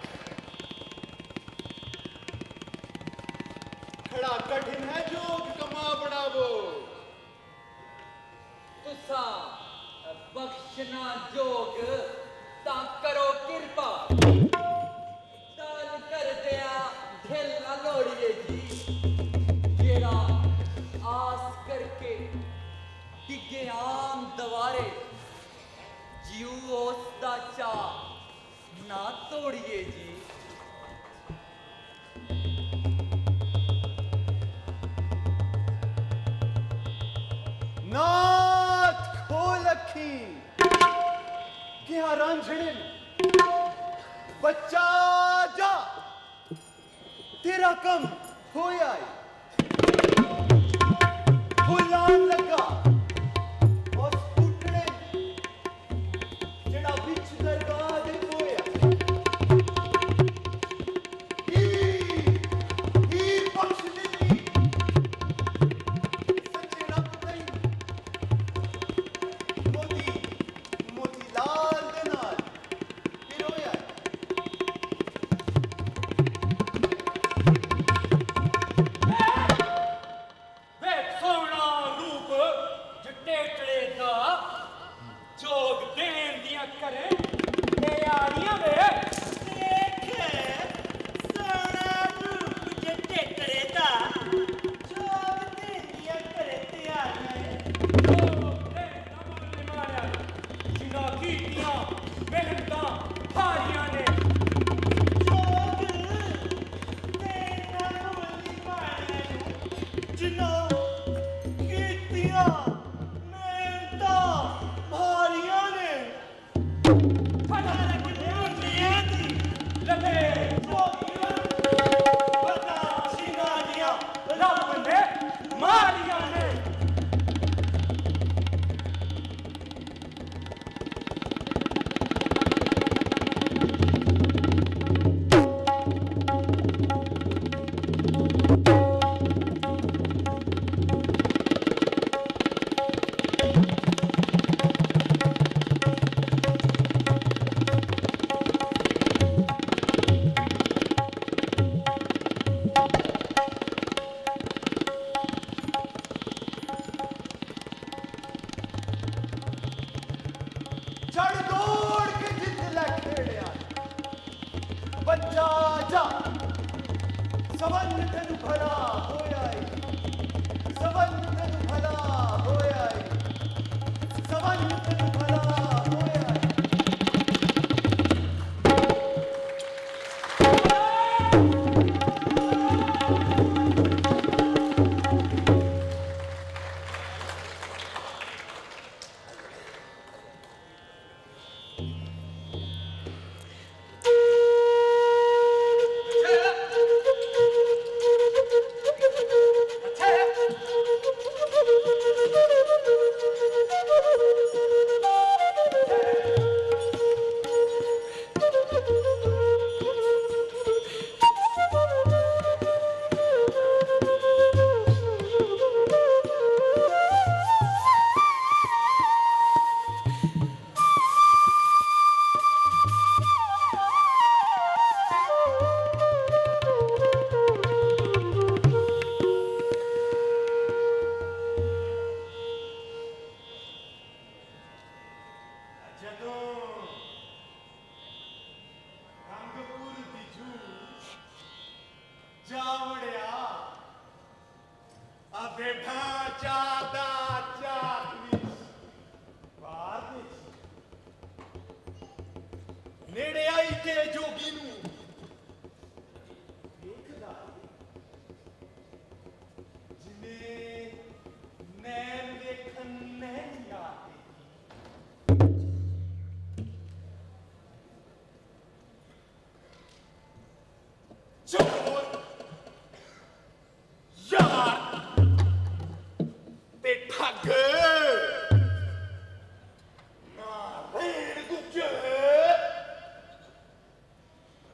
खड़ा कठिन है जोग कमा बनावो तुसा बख्शना जोग ता करो कृपा दान कर दिया दिल ना लोड़िए जी जेड़ा आस करके डिगे आम दवारे जीव उसदा चा ना तोड़िए जी नाथ खोल अखी क्या रांझणे बच्चा जा तेरा कम होया फुलान लगा और स्कूटरे जेड़ा बिच दरगाह दे होया ई बख्श दिल्ली सच्चे रब तई मोती लाल दे नाल फिर होया वे सोना रूप जटेटले दा जोग देन दियां करे ते यारियां वे देखे सोना रूप जटेटले दा जोग देंदियां करे तैयारियां जिना कीतियां मेहनतां हारियां ने जोग देना मुल्ली मारियां जिन्ना कीतियां मेहनतां भारियां ने फटाक मुंडियां दी लगे जोगियां बता सीना दियां रब ने मारियां ने चढ़ दौड़ के जित लै खेड़िया बच्चा जा सवन तेनु भला होया सवन तेनु भला होया सवन तेनु भला होया नेड़े आई के जोगी नू देखदा जिन्हें नैन देखन नहीं आते चोर यार ते ठग ना भेड़ गुज्जे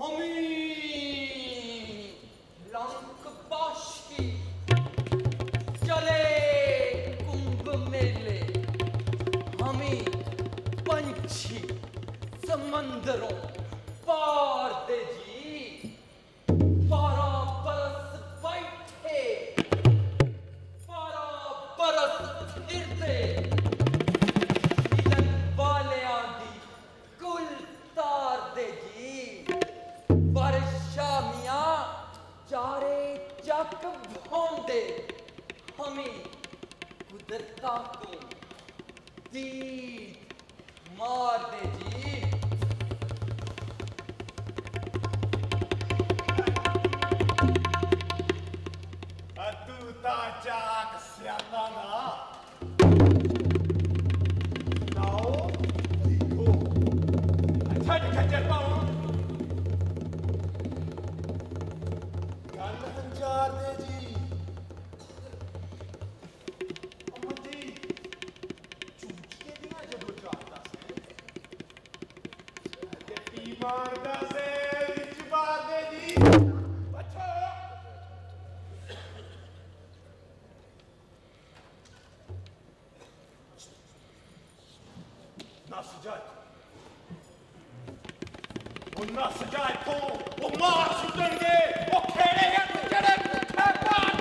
लंकबाशी चले कुंभ मेले, हमें पंछी समंदरों पार दे जी, 12 बरस बैठे 12 बरस फिरते, मिलन वाले आदि कुल तार दे जी, बरशामिया चारे चक भोंदे, हमें कुदरता को तीर मार दे जी। अतूता चाक स्याता ना नाओ लिखो अच्छा खच्चर पाओ गल हंजार दे जी अम्मा जी चूटिए बिना जदों चाहता से जट्टी मारदा से विच मार दे जी अच्छा नस जाए वो नस जाए तो वो मार सुटणगे वो खेड़े हैं जड़े पुठे पान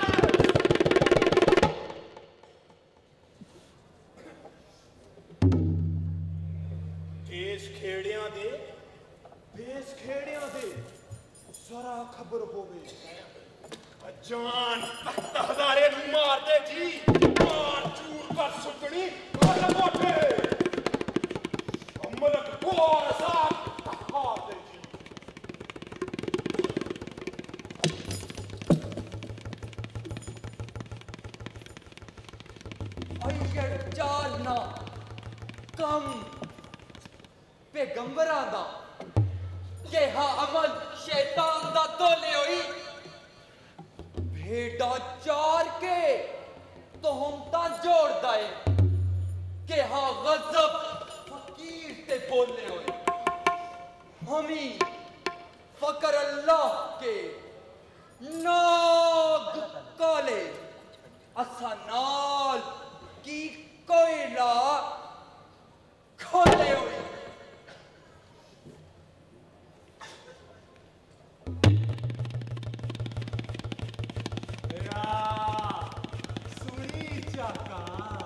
देश खेड़ियां दे देश खेड़ियां दे जरा खबर होवे जान तख्त हजारे नू मार दे जी मार चूर कर सुटनी और मोटे मलक गोर साथ हाथ दे जी अय्यर चालना कम पैगंबरां दा केहा अमल शैतान दा तोले होई भेड़ा चार के तो हम ता जोड़ दाए केहा गजब फकीर ते बोले होए हमी फकर अल्लाह के नाग काले असा नाल की कोयला खोले होए सुनी चाका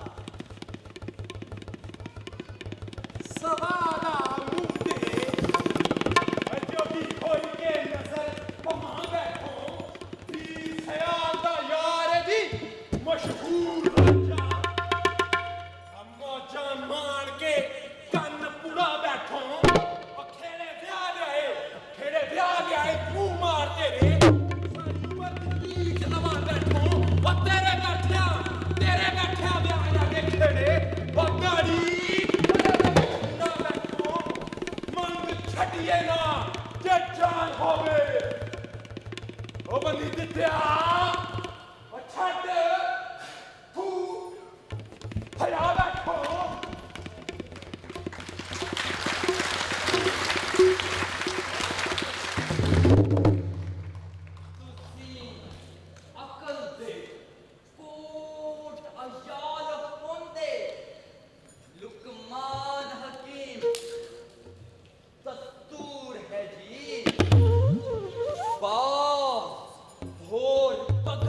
सवादा मुद्दे जो भी खोल के नजर पमा बैठो भी ख्याल दा यार दी मशहूर राजा अम्मा जान मान के कन्न पुड़ा बैठो और खेड़े ब्याह आए मुंह मारते रे तेरे बैठिया ब्याह के खेड़े गाड़ी ना बैठो मंग छटिए ना जे जान होवे ओ बंदी दित्या ओ छट तू हया बैठो भोर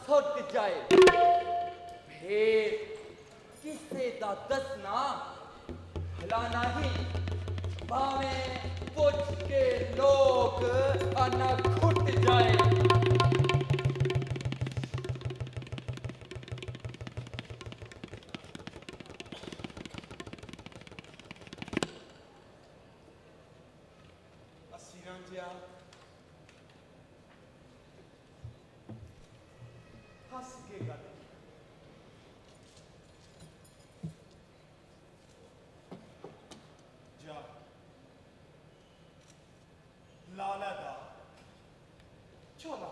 सुट जाए फिर किसे दा दसना भला नहीं भावें पुछ के लोग आना खुट जाए हंस के गल जा लाला दा चोला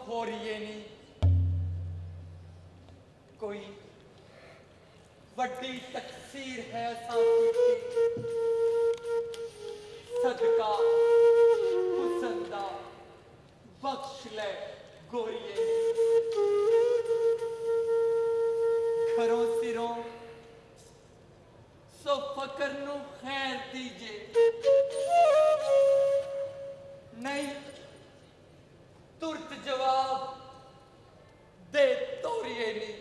खोरिए नहीं कोई वड्डी तकसीर है साथी सदका हुसनदा बख्श ले गोरिए घरों सिरों सो फकर नू खैर दीजे नहीं तुरत जवाब दे तोरिए नहीं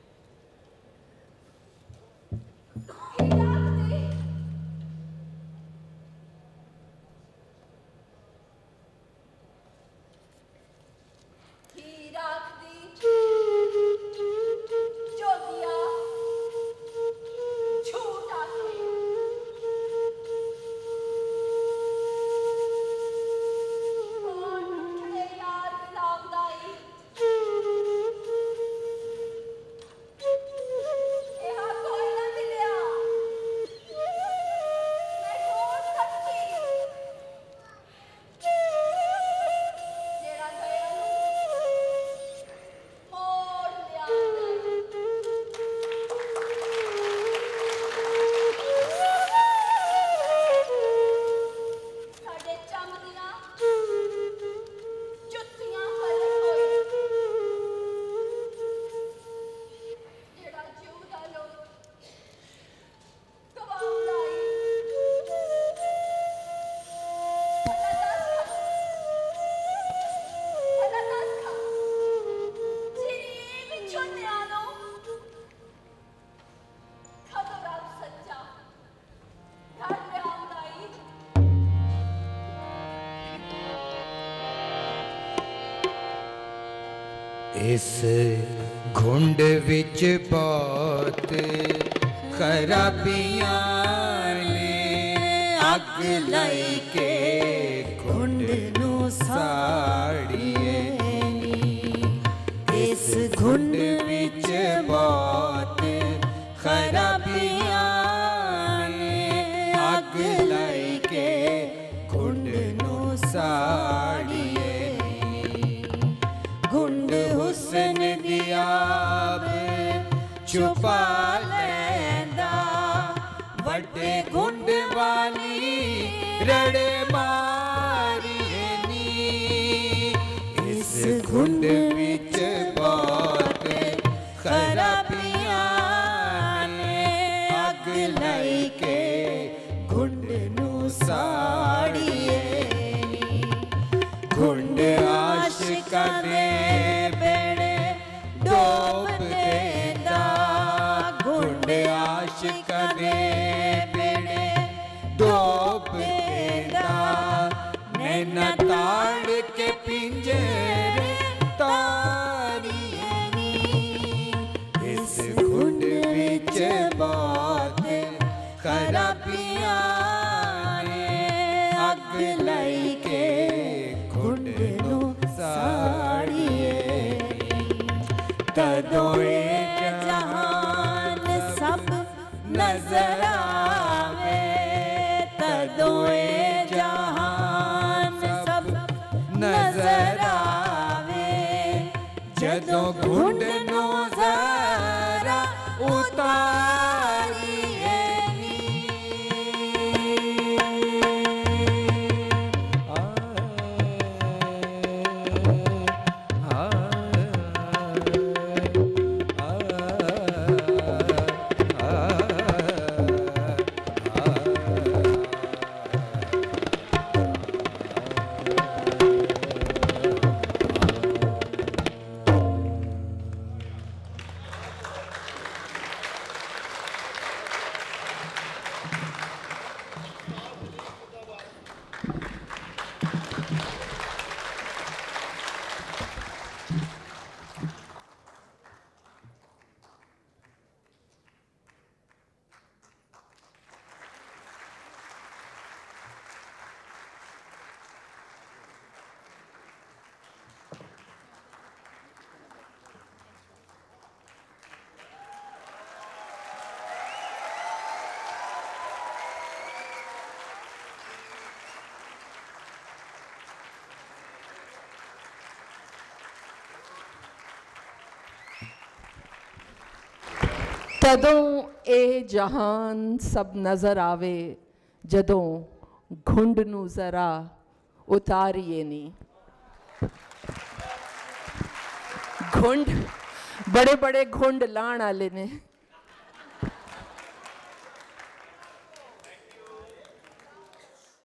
इस घुंड विच बहुत खराबियां ने अग लाई के घुंड नू साड़िए इस घुंड विच बहुत खराबियां ने अग लाई के घुंड नू साड़िए घुंड हुसन दिया छुपा लैंदा वड्डे घुंड वाली रड़े मारिए नी इस घुंड विच बहुत खराबियां ने अग लाई के घुंड नू साड़िए घुंड आशिका दे बेड़े डोब देंदा घुंड आशिका दे बेड़े डोब देंदा नैना ताड़ के पिंजरे तारिए नी इस घुंड विच बहुत खराबियां ने अग लाई के घुंड नू साड़िए तदोए जहान सब नजर आवे तदोए जहान सब नजर आवे जदों घुंड नू जरा उतारिए तदों ए जहान सब नजर आवे जदों घुंड नू जरा उतारिए नी। घुंड बड़े बड़े घुंड लाण आले ने